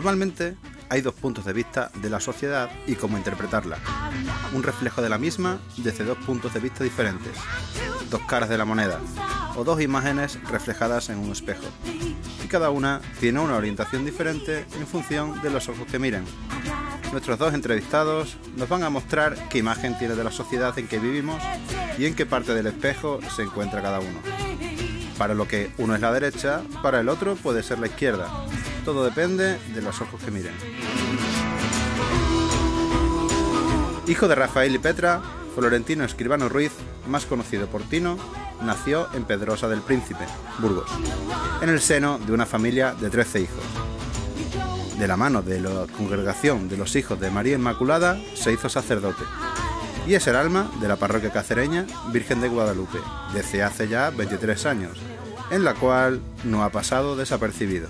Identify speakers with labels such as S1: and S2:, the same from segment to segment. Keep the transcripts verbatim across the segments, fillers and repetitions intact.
S1: Normalmente hay dos puntos de vista de la sociedad y cómo interpretarla. Un reflejo de la misma desde dos puntos de vista diferentes, dos caras de la moneda, o dos imágenes reflejadas en un espejo. Y cada una tiene una orientación diferente en función de los ojos que miren. Nuestros dos entrevistados nos van a mostrar qué imagen tiene de la sociedad en que vivimos y en qué parte del espejo se encuentra cada uno. Para lo que uno es la derecha, para el otro puede ser la izquierda. Todo depende de los ojos que miren. Hijo de Rafael y Petra, Florentino Escribano Ruiz, más conocido por Tino, nació en Pedrosa del Príncipe, Burgos, en el seno de una familia de trece hijos. De la mano de la congregación de los hijos de María Inmaculada, se hizo sacerdote. Y es el alma de la parroquia cacereña Virgen de Guadalupe, desde hace ya veintitrés años, en la cual no ha pasado desapercibido.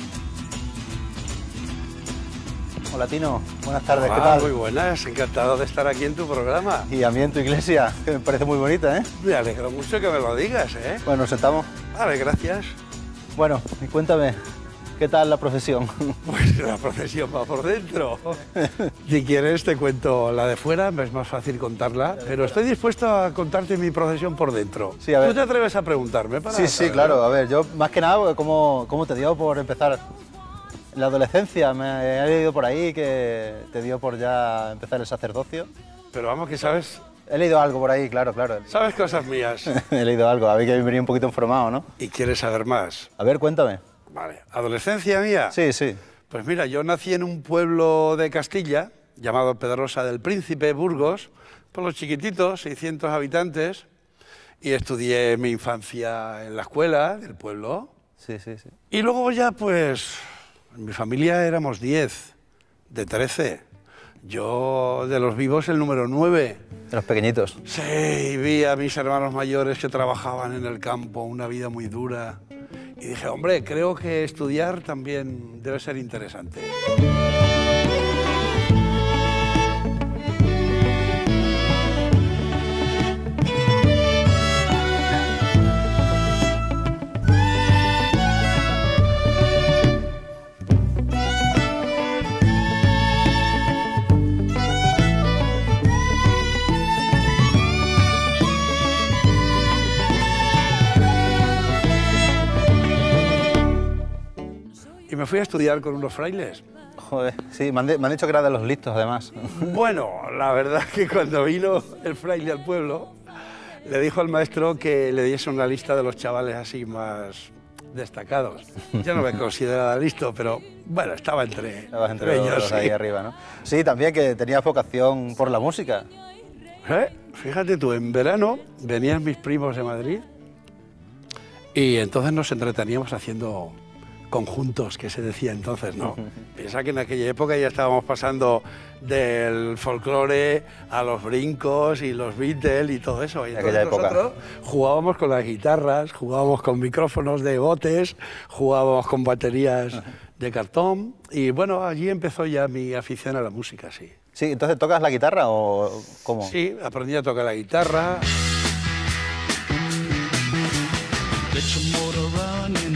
S2: Hola Tino, buenas tardes,
S3: Hola,
S2: ¿qué tal?
S3: Muy buenas, encantado de estar aquí en tu programa.
S2: Y a mí en tu iglesia, que me parece muy bonita, ¿eh?
S3: Me alegro mucho que me lo digas, ¿eh?
S2: Bueno, nos sentamos.
S3: Vale, gracias.
S2: Bueno, y cuéntame, ¿qué tal la procesión?
S3: Pues la procesión va por dentro. Si quieres te cuento la de fuera, me es más fácil contarla, pero estoy dispuesto a contarte mi procesión por dentro.
S2: Sí, a ver.
S3: ¿Tú te atreves a preguntarme? Para
S2: Sí, sí,
S3: saberlo?
S2: claro. A ver, yo más que nada, ¿cómo, cómo te dio por empezar en la adolescencia? Me he leído por ahí que te dio por ya empezar el sacerdocio.
S3: Pero vamos, que sabes,
S2: He leído algo por ahí, claro, claro.
S3: sabes cosas mías
S2: He leído algo, a ver que venía un poquito informado, ¿no?
S3: y quieres saber más.
S2: A ver, cuéntame.
S3: Vale, ¿adolescencia mía?
S2: Sí, sí.
S3: Pues mira, yo nací en un pueblo de Castilla, llamado Pedrosa del Príncipe, Burgos, pueblos chiquititos, seiscientos habitantes, y estudié mi infancia en la escuela del pueblo.
S2: Sí, sí, sí.
S3: Y luego ya, pues, en mi familia éramos diez, de trece. Yo, de los vivos, el número nueve.
S2: De los pequeñitos.
S3: Sí, vi a mis hermanos mayores que trabajaban en el campo, una vida muy dura. Y dije, hombre, creo que estudiar también debe ser interesante. Y me fui a estudiar con unos frailes.
S2: Joder, sí, me han, de- me han dicho que era de los listos, además.
S3: Bueno, la verdad que cuando vino el fraile al pueblo, le dijo al maestro que le diese una lista de los chavales así más destacados. Yo no me consideraba listo, pero bueno, estaba entre,
S2: Estabas entre los,
S3: ellos.
S2: los ahí
S3: Sí.
S2: arriba, ¿no? Sí, también que tenías vocación por la música.
S3: ¿Eh? Fíjate tú, en verano venían mis primos de Madrid y entonces nos entreteníamos haciendo conjuntos, que se decía entonces, ¿no? Piensa que en aquella época ya estábamos pasando del folclore a los brincos y los Beatles y todo eso. Y
S2: En
S3: entonces
S2: aquella época.
S3: nosotros jugábamos con las guitarras, jugábamos con micrófonos de botes, jugábamos con baterías de cartón y bueno, allí empezó ya mi afición a la música, sí.
S2: Sí, entonces ¿tocas la guitarra o cómo?
S3: Sí, aprendí a tocar la guitarra.
S4: Get your motor running.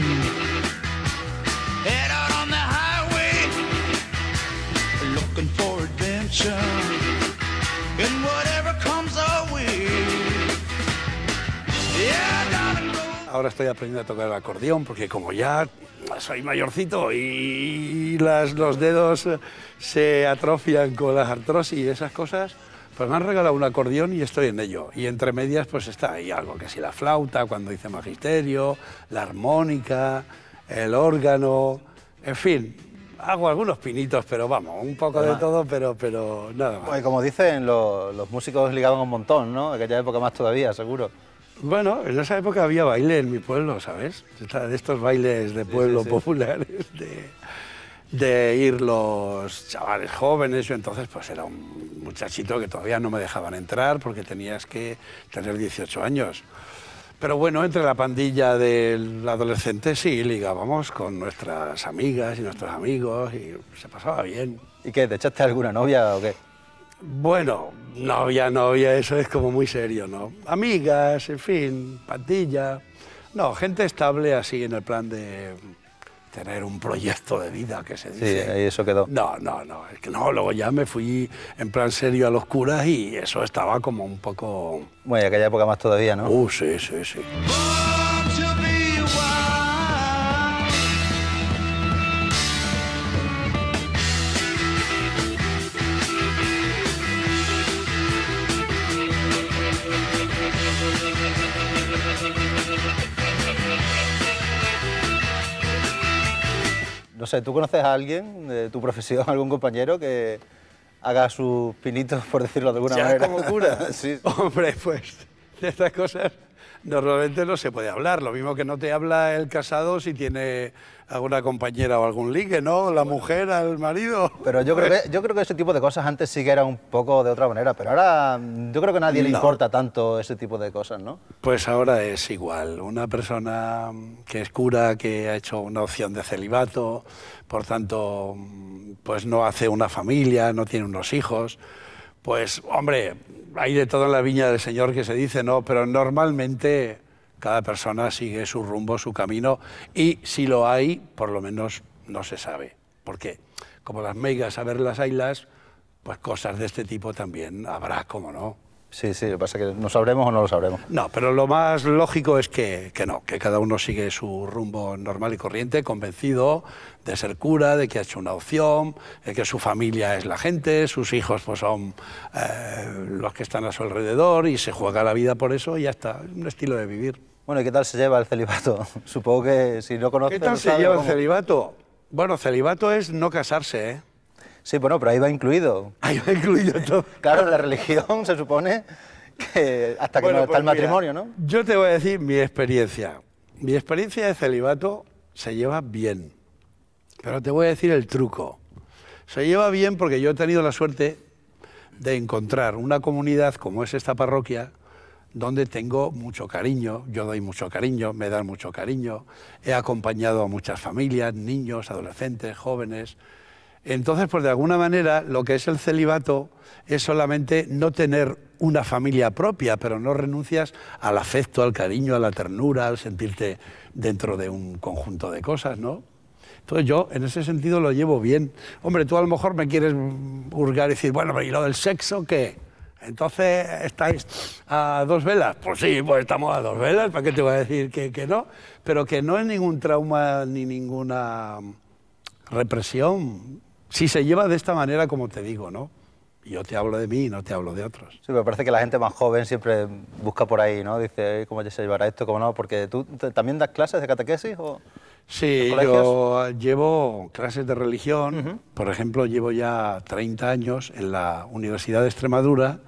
S4: Head out on the highway, looking for adventure. And whatever comes our way. Yeah, darling, go.
S3: Ahora estoy aprendiendo a tocar el acordeón porque como ya soy mayorcito y las, los dedos se atrofian con las artrosis y esas cosas, pues me han regalado un acordeón y estoy en ello. Y entre medias pues está ahí algo, que si la flauta, cuando hice magisterio, la armónica, el órgano, en fin, hago algunos pinitos, pero vamos, un poco de todo, pero, pero nada más.
S2: Pues como dicen, lo- los músicos ligaban un montón, ¿no? En aquella época más todavía, seguro.
S3: Bueno, en esa época había baile en mi pueblo, ¿sabes? De estos bailes de pueblo
S2: sí, sí.
S3: populares, de, de ir los chavales jóvenes. Yo entonces pues era un muchachito que todavía no me dejaban entrar porque tenías que tener dieciocho años. Pero bueno, entre la pandilla del adolescente sí ligábamos con nuestras amigas y nuestros amigos y se pasaba bien.
S2: ¿Y qué? ¿Te echaste alguna novia o qué?
S3: Bueno, novia, novia, eso es como muy serio, ¿no? Amigas, en fin, pandilla. No, gente estable así en el plan de tener un proyecto de vida, que se
S2: Sí,
S3: dice.
S2: ahí eso quedó.
S3: No, no, no, es que no, luego ya me fui en plan serio a los curas y eso estaba como un poco...
S2: Bueno, y aquella época más todavía, ¿no?
S3: Uh, sí, sí, sí.
S4: Born to be wild.
S2: No sé, ¿tú conoces a alguien de tu profesión, algún compañero que haga sus pinitos, por decirlo de alguna
S3: ¿Ya
S2: manera?
S3: como cura?
S2: Sí.
S3: Hombre, pues de estas cosas normalmente no se puede hablar. Lo mismo que no te habla el casado si tiene alguna compañera o algún ligue, ¿no? La mujer al marido.
S2: Pero yo creo, que, yo creo que ese tipo de cosas antes sí que era un poco de otra manera, pero ahora mm, yo creo que a nadie le
S3: No.
S2: importa tanto ese tipo de cosas, ¿no?
S3: Pues ahora es igual. Una persona que es cura, que ha hecho una opción de celibato, por tanto, pues no hace una familia, no tiene unos hijos, pues, hombre, hay de todo en la viña del Señor que se dice, ¿no? Pero normalmente cada persona sigue su rumbo, su camino, y si lo hay, por lo menos no se sabe. Porque como las meigas a ver las ailas, pues cosas de este tipo también habrá, ¿cómo no?
S2: Sí, sí, lo que pasa es que no sabremos o no lo sabremos.
S3: No, pero lo más lógico es que, que no, que cada uno sigue su rumbo normal y corriente, convencido de ser cura, de que ha hecho una opción, de que su familia es la gente, sus hijos pues son eh, los que están a su alrededor y se juega la vida por eso y ya está, es un estilo de vivir.
S2: Bueno, ¿y qué tal se lleva el celibato? Supongo que si no conoces...
S3: ¿Qué tal
S2: no
S3: se
S2: sabes
S3: lleva el
S2: cómo-
S3: celibato? Bueno, celibato es no casarse, ¿eh?
S2: Sí, bueno, pero ahí va incluido.
S3: Ahí va incluido todo.
S2: Claro, en la religión se supone que hasta que
S3: Bueno,
S2: no está
S3: pues
S2: el matrimonio,
S3: mira,
S2: ¿no?
S3: Yo te voy a decir mi experiencia. Mi experiencia de celibato se lleva bien, pero te voy a decir el truco. Se lleva bien porque yo he tenido la suerte de encontrar una comunidad como es esta parroquia, donde tengo mucho cariño, yo doy mucho cariño, me dan mucho cariño, he acompañado a muchas familias, niños, adolescentes, jóvenes. Entonces, pues de alguna manera, lo que es el celibato es solamente no tener una familia propia, pero no renuncias al afecto, al cariño, a la ternura, al sentirte dentro de un conjunto de cosas, ¿no? Entonces yo, en ese sentido, lo llevo bien. Hombre, tú a lo mejor me quieres hurgar y decir, bueno, ¿y lo del sexo qué? Entonces, ¿estáis a dos velas? Pues sí, pues estamos a dos velas, ¿para qué te voy a decir que, que no? Pero que no es ningún trauma ni ninguna represión, si se lleva de esta manera como te digo, ¿no? Yo te hablo de mí y no te hablo de otros.
S2: Sí, me parece que la gente más joven siempre busca por ahí, ¿no? Dice, ¿cómo se llevará esto? ¿Cómo no? Porque tú te- también das clases de catequesis o...
S3: Sí,
S2: ¿En
S3: yo llevo clases de religión, por ejemplo, llevo ya treinta años en la Universidad de Extremadura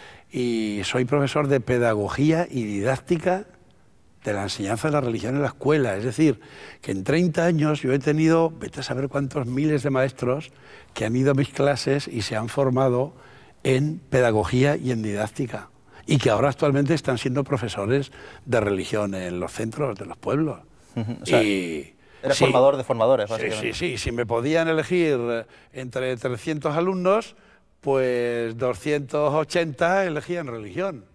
S3: y soy profesor de pedagogía y didáctica de la enseñanza de la religión en la escuela. Es decir, que en treinta años yo he tenido, vete a saber cuántos miles de maestros que han ido a mis clases y se han formado en pedagogía y en didáctica y que ahora actualmente están siendo profesores de religión en los centros de los pueblos.
S2: O sea,
S3: y
S2: eres
S3: sí,
S2: formador de formadores,
S3: sí,
S2: básicamente.
S3: sí, sí. Si me podían elegir eh, entre trescientos alumnos, pues doscientos ochenta elegían religión.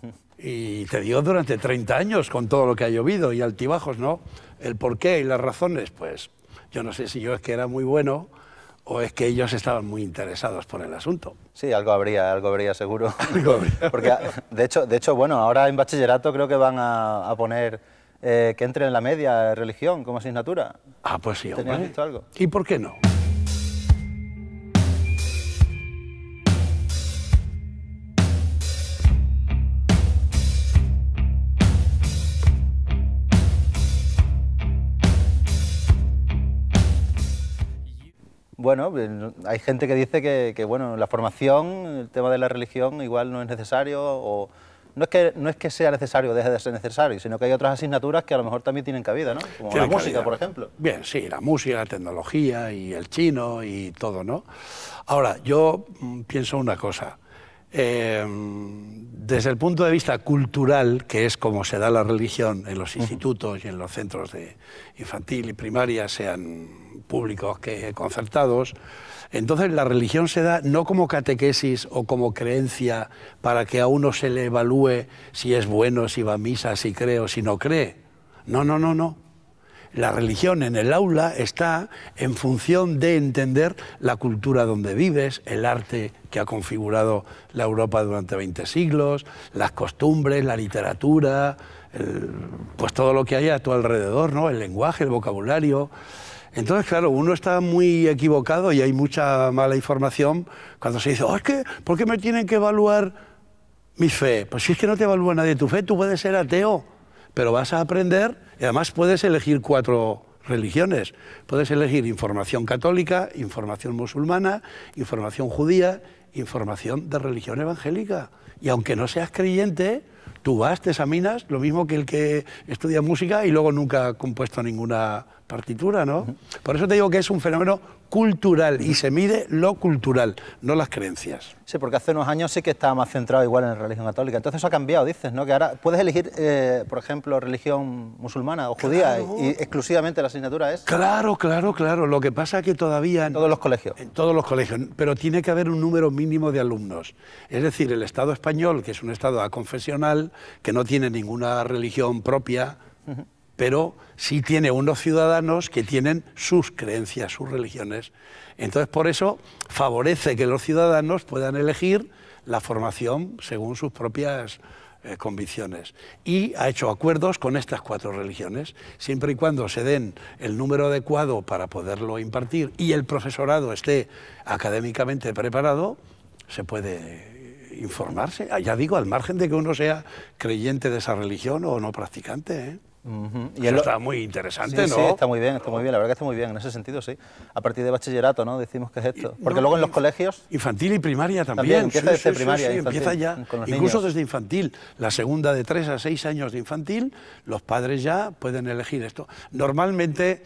S3: Y te digo durante treinta años, con todo lo que ha llovido y altibajos, ¿no? El porqué y las razones, pues yo no sé si yo es que era muy bueno o es que ellos estaban muy interesados por el asunto.
S2: Sí, algo habría, algo habría seguro.
S3: Algo habría.
S2: Porque, de hecho, de hecho, bueno, ahora en bachillerato creo que van a, a poner eh, que entre en la media religión como asignatura.
S3: Ah, pues sí,
S2: ¿Tenías
S3: hombre.
S2: visto algo?
S3: ¿Y por qué no?
S2: Bueno, eh, hay gente que dice que, que, bueno, la formación, el tema de la religión igual no es necesario o no es que no es que sea necesario o deje de ser necesario, sino que hay otras asignaturas que a lo mejor también tienen cabida, ¿no? Como
S3: Tiene
S2: la música,
S3: calidad.
S2: por ejemplo.
S3: Bien, sí, la música, la tecnología y el chino y todo, ¿no? Ahora, yo mm, pienso una cosa. Eh, desde el punto de vista cultural, que es como se da la religión en los institutos y en los centros de infantil y primaria, sean públicos que concertados, entonces la religión se da no como catequesis o como creencia para que a uno se le evalúe si es bueno, si va a misa, si cree o si no cree. No, no, no, no. la religión en el aula está en función de entender la cultura donde vives, el arte que ha configurado la Europa durante veinte siglos, las costumbres, la literatura, el, pues todo lo que hay a tu alrededor, ¿no? El lenguaje, el vocabulario. Entonces, claro, uno está muy equivocado y hay mucha mala información cuando se dice, oh, es que, ¿por qué me tienen que evaluar mi fe? Pues si es que no te evalúa nadie tu fe, tú puedes ser ateo, pero vas a aprender y además puedes elegir cuatro religiones. Puedes elegir información católica, información musulmana, información judía, información de religión evangélica. Y aunque no seas creyente, tú vas, te examinas, lo mismo que el que estudia música y luego nunca ha compuesto ninguna partitura, ¿no? Uh-huh. Por eso te digo que es un fenómeno cultural y se mide lo cultural, no las creencias.
S2: Sí, porque hace unos años sí que estaba más centrado igual en la religión católica. Entonces eso ha cambiado, dices, ¿no? Que ahora puedes elegir, eh, por ejemplo, religión musulmana o judía, claro, y exclusivamente la asignatura es...
S3: Claro, claro, claro. Lo que pasa es que todavía...
S2: En todos los colegios.
S3: En todos los colegios, pero tiene que haber un número mínimo de alumnos. Es decir, el Estado español, que es un Estado aconfesional, que no tiene ninguna religión propia, uh-huh, pero sí tiene unos ciudadanos que tienen sus creencias, sus religiones. Entonces, por eso favorece que los ciudadanos puedan elegir la formación según sus propias eh, convicciones. Y ha hecho acuerdos con estas cuatro religiones, siempre y cuando se den el número adecuado para poderlo impartir y el profesorado esté académicamente preparado, se puede informarse, ya digo, al margen de que uno sea creyente de esa religión o no practicante, ¿eh? Uh-huh. Y eso lo... está muy interesante,
S2: sí,
S3: ¿no?
S2: Sí, está muy bien, está muy bien, la verdad que está muy bien, en ese sentido, sí. A partir de bachillerato, ¿no? Decimos que es esto. Porque no, luego en los colegios...
S3: Infantil y primaria también.
S2: También empieza
S3: sí,
S2: desde
S3: sí,
S2: primaria,
S3: sí, sí,
S2: infantil,
S3: empieza ya, incluso niños. Desde infantil. La segunda de tres a seis años de infantil, los padres ya pueden elegir esto. Normalmente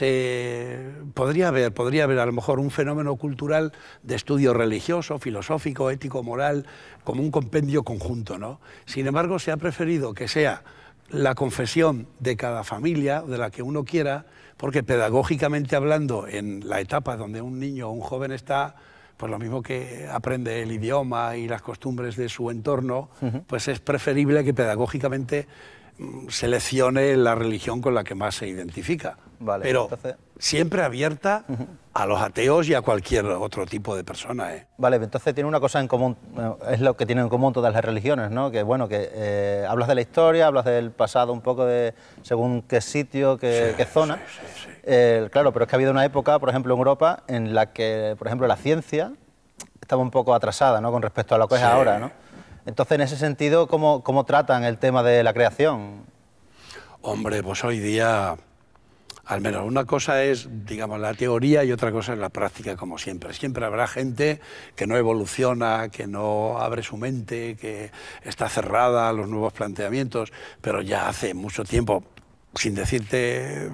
S3: se podría haber, podría haber a lo mejor un fenómeno cultural de estudio religioso, filosófico, ético, moral, como un compendio conjunto, ¿no? Sin embargo, se ha preferido que sea la confesión de cada familia, de la que uno quiera, porque pedagógicamente hablando, en la etapa donde un niño o un joven está, pues lo mismo que aprende el idioma y las costumbres de su entorno, uh-huh, pues es preferible que pedagógicamente mm, seleccione la religión con la que más se identifica. Vale, pero entonces... siempre abierta uh-huh, a los ateos y a cualquier otro tipo de persona, ¿eh?
S2: Vale, entonces tiene una cosa en común, es lo que tienen en común todas las religiones, ¿no? Que bueno, que eh, hablas de la historia, hablas del pasado un poco de según qué sitio, qué, sí, qué zona. Sí, sí, sí. Eh, claro, pero es que ha habido una época, por ejemplo, en Europa, en la que, por ejemplo, la ciencia estaba un poco atrasada, ¿no? Con respecto a lo que sí es ahora, ¿no? Entonces, en ese sentido, ¿cómo, cómo tratan el tema de la creación?
S3: Hombre, pues hoy día... Al menos una cosa es, digamos, la teoría y otra cosa es la práctica, como siempre. Siempre habrá gente que no evoluciona, que no abre su mente, que está cerrada a los nuevos planteamientos, pero ya hace mucho tiempo, sin decirte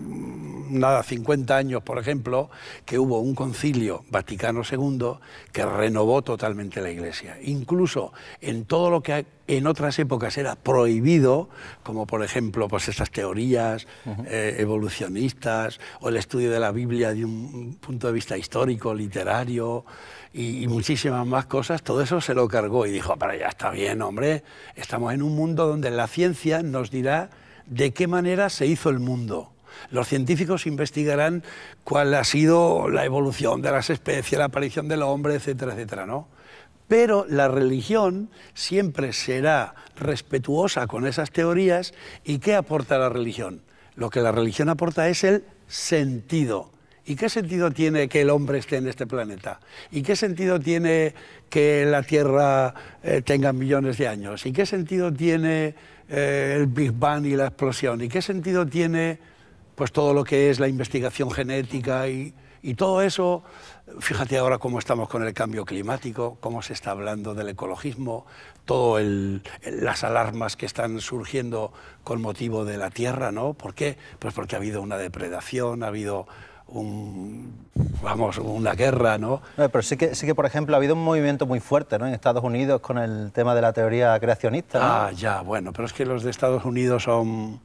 S3: nada, cincuenta años, por ejemplo, que hubo un concilio Vaticano segundo que renovó totalmente la Iglesia. Incluso en todo lo que en otras épocas era prohibido, como por ejemplo pues estas teorías uh-huh, eh, evolucionistas o el estudio de la Biblia de un punto de vista histórico, literario y, y muchísimas más cosas, todo eso se lo cargó y dijo, para ya está bien, hombre, estamos en un mundo donde la ciencia nos dirá de qué manera se hizo el mundo. Los científicos investigarán cuál ha sido la evolución de las especies, la aparición del hombre, etcétera, etcétera, ¿no? Pero la religión siempre será respetuosa con esas teorías. ¿Y qué aporta la religión? Lo que la religión aporta es el sentido. ¿Y qué sentido tiene que el hombre esté en este planeta? ¿Y qué sentido tiene que la Tierra eh, tenga millones de años? ¿Y qué sentido tiene eh, el Big Bang y la explosión? ¿Y qué sentido tiene pues todo lo que es la investigación genética y, y todo eso? Fíjate ahora cómo estamos con el cambio climático, cómo se está hablando del ecologismo, todas las alarmas que están surgiendo con motivo de la Tierra, ¿no? ¿Por qué? Pues porque ha habido una depredación, ha habido un, vamos, una guerra, ¿no? No,
S2: pero sí que, sí que, por ejemplo, ha habido un movimiento muy fuerte, ¿no? En Estados Unidos con el tema de la teoría creacionista, ¿no?
S3: Ah, ya, bueno, pero es que los de Estados Unidos son...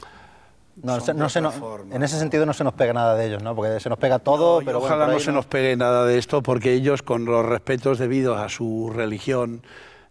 S2: No, se, no se nos, en ese sentido no se nos pega nada de ellos, ¿no? Porque se nos pega todo,
S3: no,
S2: pero
S3: ojalá
S2: bueno,
S3: no se nos pegue nada de esto, porque ellos, con los respetos debidos a su religión,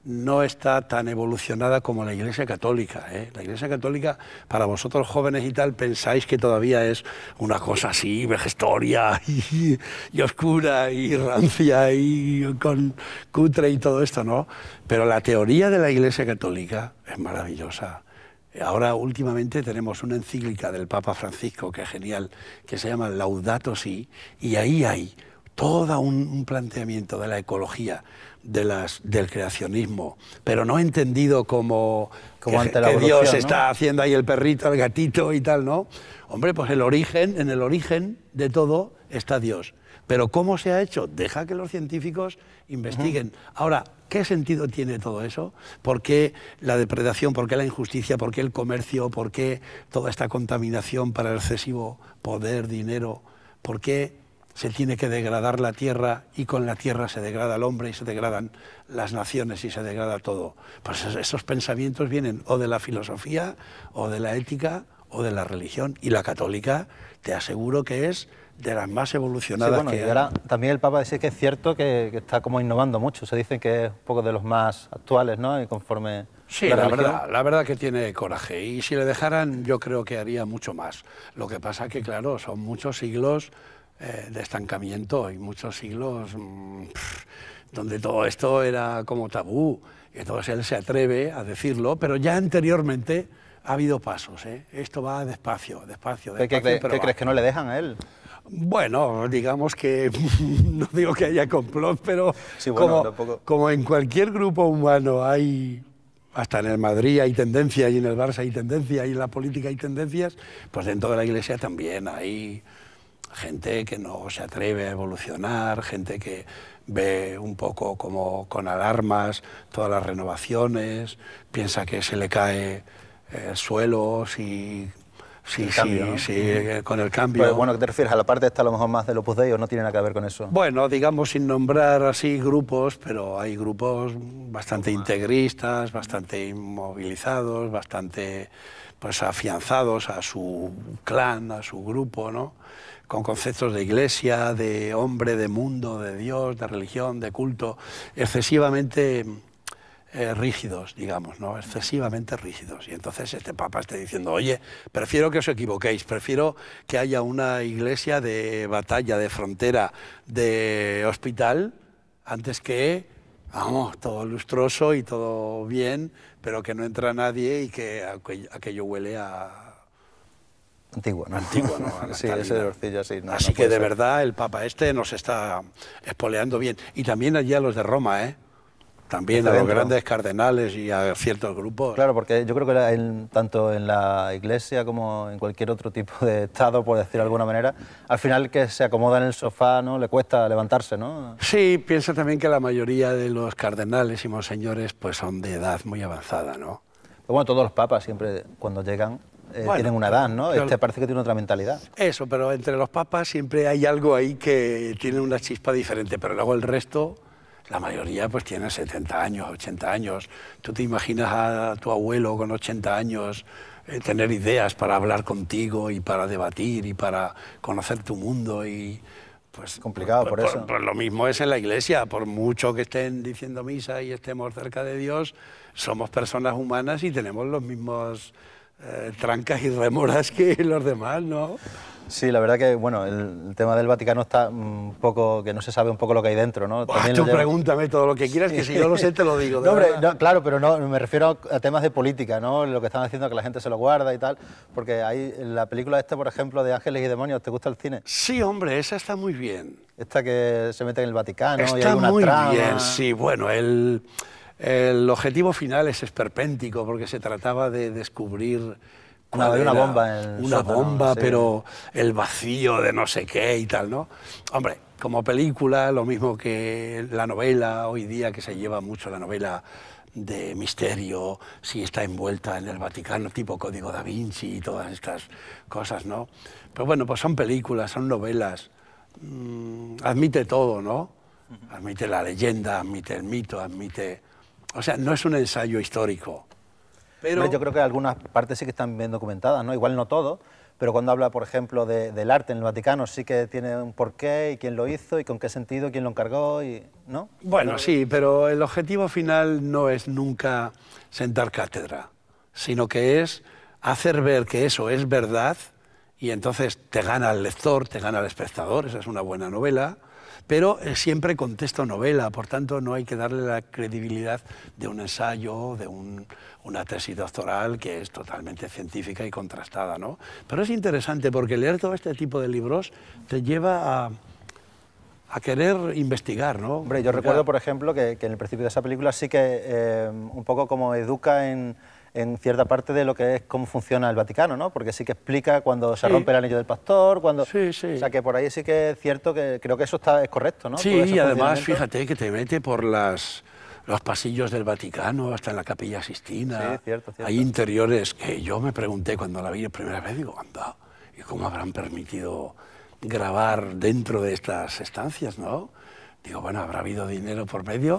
S3: no está tan evolucionada como la Iglesia Católica, ¿eh? La Iglesia Católica, para vosotros jóvenes y tal, pensáis que todavía es una cosa así, vejestoria y, y oscura y rancia y con cutre y todo esto, ¿no? Pero la teoría de la Iglesia Católica es maravillosa. Ahora, últimamente, tenemos una encíclica del Papa Francisco, que es genial, que se llama Laudato Si, y ahí hay todo un, un planteamiento de la ecología, de las, del creacionismo, pero no entendido como,
S2: como
S3: que,
S2: ante la
S3: que Dios
S2: evolución, ¿no?
S3: está haciendo ahí el perrito, el gatito y tal, ¿no? Hombre, pues el origen, en el origen de todo está Dios. Pero ¿cómo se ha hecho? Deja que los científicos investiguen. Uh-huh. Ahora, ¿qué sentido tiene todo eso? ¿Por qué la depredación? ¿Por qué la injusticia? ¿Por qué el comercio? ¿Por qué toda esta contaminación para el excesivo poder, dinero? ¿Por qué se tiene que degradar la tierra y con la tierra se degrada el hombre y se degradan las naciones y se degrada todo? Pues esos pensamientos vienen o de la filosofía, o de la ética, o de la religión. Y la católica, te aseguro que es de las más evolucionadas.
S2: Sí, bueno,
S3: que
S2: y ahora también el Papa dice que es cierto que, que está como innovando mucho. Se dice que es un poco de los más actuales, ¿no? Y conforme
S3: Sí, la, la verdad, la verdad que tiene coraje. Y si le dejaran, yo creo que haría mucho más. Lo que pasa que, claro, son muchos siglos eh, de estancamiento y muchos siglos mmm, pff, donde todo esto era como tabú. Y entonces él se atreve a decirlo, pero ya anteriormente ha habido pasos, ¿eh? Esto va despacio, despacio, despacio.
S2: ¿Qué, qué, ¿qué crees que no le dejan a él?
S3: Bueno, digamos que, no digo que haya complot, pero
S2: sí, bueno,
S3: como,
S2: tampoco...
S3: como en cualquier grupo humano hay, hasta en el Madrid hay tendencias, y en el Barça hay tendencias, y en la política hay tendencias, pues dentro de la Iglesia también hay gente que no se atreve a evolucionar, gente que ve un poco como con alarmas todas las renovaciones, piensa que se le cae el suelo si... Sí,
S2: el cambio,
S3: sí,
S2: ¿no?
S3: sí, con el cambio.
S2: Pues, bueno, ¿qué te refieres? ¿A la parte esta a lo mejor más del Opus Dei o no tiene nada que ver con eso?
S3: Bueno, digamos sin nombrar así grupos, pero hay grupos bastante integristas, bastante inmovilizados, bastante pues afianzados a su clan, a su grupo, ¿no? Con conceptos de iglesia, de hombre, de mundo, de Dios, de religión, de culto, excesivamente... Eh, rígidos, digamos, ¿no? Excesivamente rígidos. Y entonces este Papa está diciendo, oye, prefiero que os equivoquéis, prefiero que haya una iglesia de batalla, de frontera, de hospital, antes que, vamos, todo lustroso y todo bien, pero que no entra nadie y que aquello, aquello huele a...
S2: Antiguo, ¿no?
S3: Antiguo, ¿no? A
S2: sí, ese dorcillo así. No,
S3: Así
S2: no
S3: que de
S2: ser.
S3: verdad el Papa este nos está espoleando bien. Y también allí a los de Roma, ¿eh? También a los grandes cardenales y a ciertos grupos.
S2: Claro, porque yo creo que en, tanto en la Iglesia como en cualquier otro tipo de estado, por decirlo de alguna manera, al final que se acomoda en el sofá, ¿no? Le cuesta levantarse, ¿no?
S3: Sí, pienso también que la mayoría de los cardenales y monseñores pues son de edad muy avanzada, ¿no?
S2: Pero bueno, todos los papas siempre cuando llegan eh, bueno, tienen una edad, ¿no? Este parece que tiene otra mentalidad.
S3: Eso, pero entre los papas siempre hay algo ahí que tiene una chispa diferente, pero luego el resto... La mayoría pues tiene setenta años, ochenta años. ¿Tú te imaginas a tu abuelo con ochenta años eh, tener ideas para hablar contigo y para debatir y para conocer tu mundo? Y pues
S2: complicado por,
S3: por
S2: eso.
S3: Pues, pues lo mismo es en la Iglesia. Por mucho que estén diciendo misa y estemos cerca de Dios, somos personas humanas y tenemos los mismos eh, trancas y remoras que los demás, ¿no?
S2: Sí, la verdad que, bueno, el, el tema del Vaticano está un poco, que no se sabe un poco lo que hay dentro, ¿no?
S3: Buah, tú lleva... pregúntame todo lo que quieras, que si yo lo sé te lo digo.
S2: No, hombre, no, claro, pero no, me refiero a temas de política, ¿no? Lo que están haciendo que la gente se lo guarda y tal, porque hay la película esta, por ejemplo, de Ángeles y Demonios, ¿te gusta el cine?
S3: Sí, hombre, esa está muy bien.
S2: Esta que se mete en el Vaticano
S3: está
S2: y hay una
S3: muy
S2: trama...
S3: bien, sí, bueno, el, el objetivo final es esperpéntico, porque se trataba de descubrir...
S2: Una, una bomba en
S3: Una
S2: sótano,
S3: bomba,
S2: sí.
S3: Pero el vacío de no sé qué y tal, ¿no? Hombre, como película, lo mismo que la novela hoy día, que se lleva mucho la novela de misterio, si está envuelta en el Vaticano, tipo Código da Vinci y todas estas cosas, ¿no? Pero bueno, pues son películas, son novelas, mm, admite todo, ¿no? Admite la leyenda, admite el mito, admite... O sea, no es un ensayo histórico. Pero
S2: Hombre, yo creo que algunas partes sí que están bien documentadas, ¿no? Igual no todo, pero cuando habla, por ejemplo, de, del arte en el Vaticano, sí que tiene un porqué y quién lo hizo y con qué sentido, quién lo encargó, y, ¿no?
S3: bueno,
S2: Pero,
S3: sí, pero el objetivo final no es nunca sentar cátedra, sino que es hacer ver que eso es verdad y entonces te gana el lector, te gana el espectador, esa es una buena novela, pero siempre con texto novela, por tanto no hay que darle la credibilidad de un ensayo, de un, una tesis doctoral que es totalmente científica y contrastada, ¿no? Pero es interesante porque leer todo este tipo de libros te lleva a, a querer investigar, ¿no?
S2: Hombre, yo recuerdo, por ejemplo, que, que en el principio de esa película sí que eh, un poco como educa en, en cierta parte de lo que es cómo funciona el Vaticano, ¿no? Porque sí que explica cuando se
S3: Sí.
S2: rompe el anillo del pastor, cuando...
S3: Sí, sí.
S2: O sea, que por ahí sí que es cierto que creo que eso está, es correcto, ¿no?
S3: Sí,
S2: Todo ese
S3: y además,
S2: funcionamiento.
S3: fíjate que te mete por las, los pasillos del Vaticano hasta en la Capilla Sistina.
S2: Sí, cierto, cierto.
S3: Hay interiores que yo me pregunté cuando la vi la primera vez, digo, anda, ¿y cómo habrán permitido grabar dentro de estas estancias, no? Digo, bueno, ¿habrá habido dinero por medio?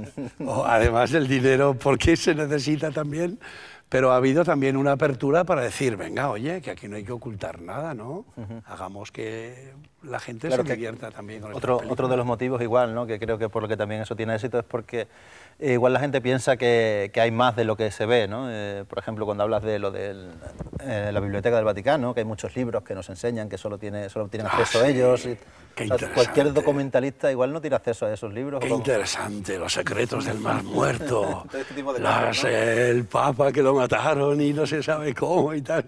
S3: O además del dinero, ¿por qué se necesita también? Pero ha habido también una apertura para decir, venga, oye, que aquí no hay que ocultar nada, ¿no? Uh-huh. Hagamos que la gente
S2: claro
S3: se
S2: que
S3: divierta también con
S2: otro, otro de los motivos igual, ¿no? Que creo que por lo que también eso tiene éxito es porque eh, igual la gente piensa que, que hay más de lo que se ve, ¿no? Eh, por ejemplo, cuando hablas de lo de eh, la Biblioteca del Vaticano, que hay muchos libros que nos enseñan que solo, tiene, solo tienen acceso
S3: ah,
S2: a ellos.
S3: Sí.
S2: Y,
S3: Qué
S2: o sea, cualquier documentalista igual no tiene acceso a esos libros.
S3: Qué interesante, los secretos del Mar Muerto,
S2: este tipo de
S3: las,
S2: cosas, ¿no?
S3: eh, el Papa que lo mataron y no se sabe cómo y tal.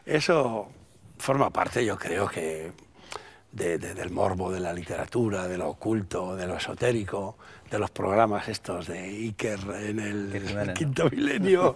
S3: Eso forma parte, yo creo que, de, de, del morbo de la literatura, de lo oculto, de lo esotérico, de los programas estos de Iker en el, el quinto milenio.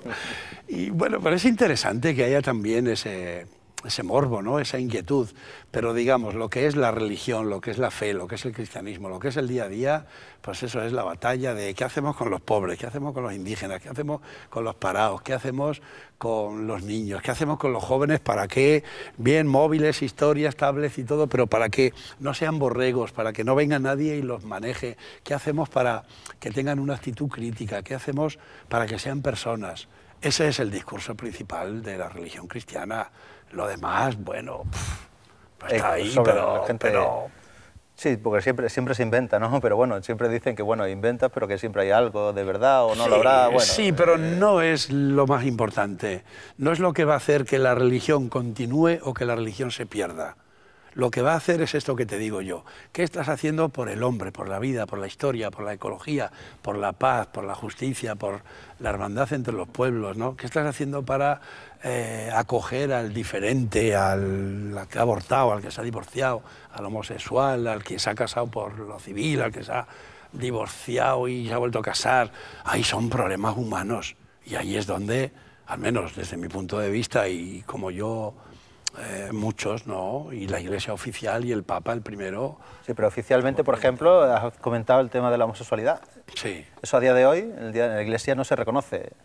S3: Y bueno, pero es interesante que haya también ese... ese morbo, ¿no? Esa inquietud, pero digamos, lo que es la religión, lo que es la fe, lo que es el cristianismo, lo que es el día a día, pues eso es la batalla de qué hacemos con los pobres, qué hacemos con los indígenas, qué hacemos con los parados, qué hacemos con los niños, qué hacemos con los jóvenes para que, bien, móviles, historias, tablets y todo, pero para que no sean borregos, para que no venga nadie y los maneje, qué hacemos para que tengan una actitud crítica, qué hacemos para que sean personas. Ese es el discurso principal de la religión cristiana. Lo demás, bueno, pff, está ahí, pero,
S2: la gente,
S3: pero...
S2: Sí, porque siempre, siempre se inventa, ¿no? Pero bueno, siempre dicen que, bueno, inventas, pero que siempre hay algo de verdad o no
S3: sí,
S2: lo habrá, bueno...
S3: Sí, pero no es lo más importante. No es lo que va a hacer que la religión continúe o que la religión se pierda. Lo que va a hacer es esto que te digo yo. ¿Qué estás haciendo por el hombre, por la vida, por la historia, por la ecología, por la paz, por la justicia, por la hermandad entre los pueblos, ¿no? ¿Qué estás haciendo para eh, acoger al diferente, al, al que ha abortado, al que se ha divorciado, al homosexual, al que se ha casado por lo civil, al que se ha divorciado y se ha vuelto a casar? Ahí son problemas humanos y ahí es donde, al menos desde mi punto de vista y como yo... Eh, muchos, ¿no? Y la Iglesia oficial y el Papa, el primero...
S2: Sí, pero oficialmente, por ejemplo, has comentado el tema de la homosexualidad.
S3: Sí.
S2: Eso a día de hoy, en, el día, en la Iglesia no se reconoce.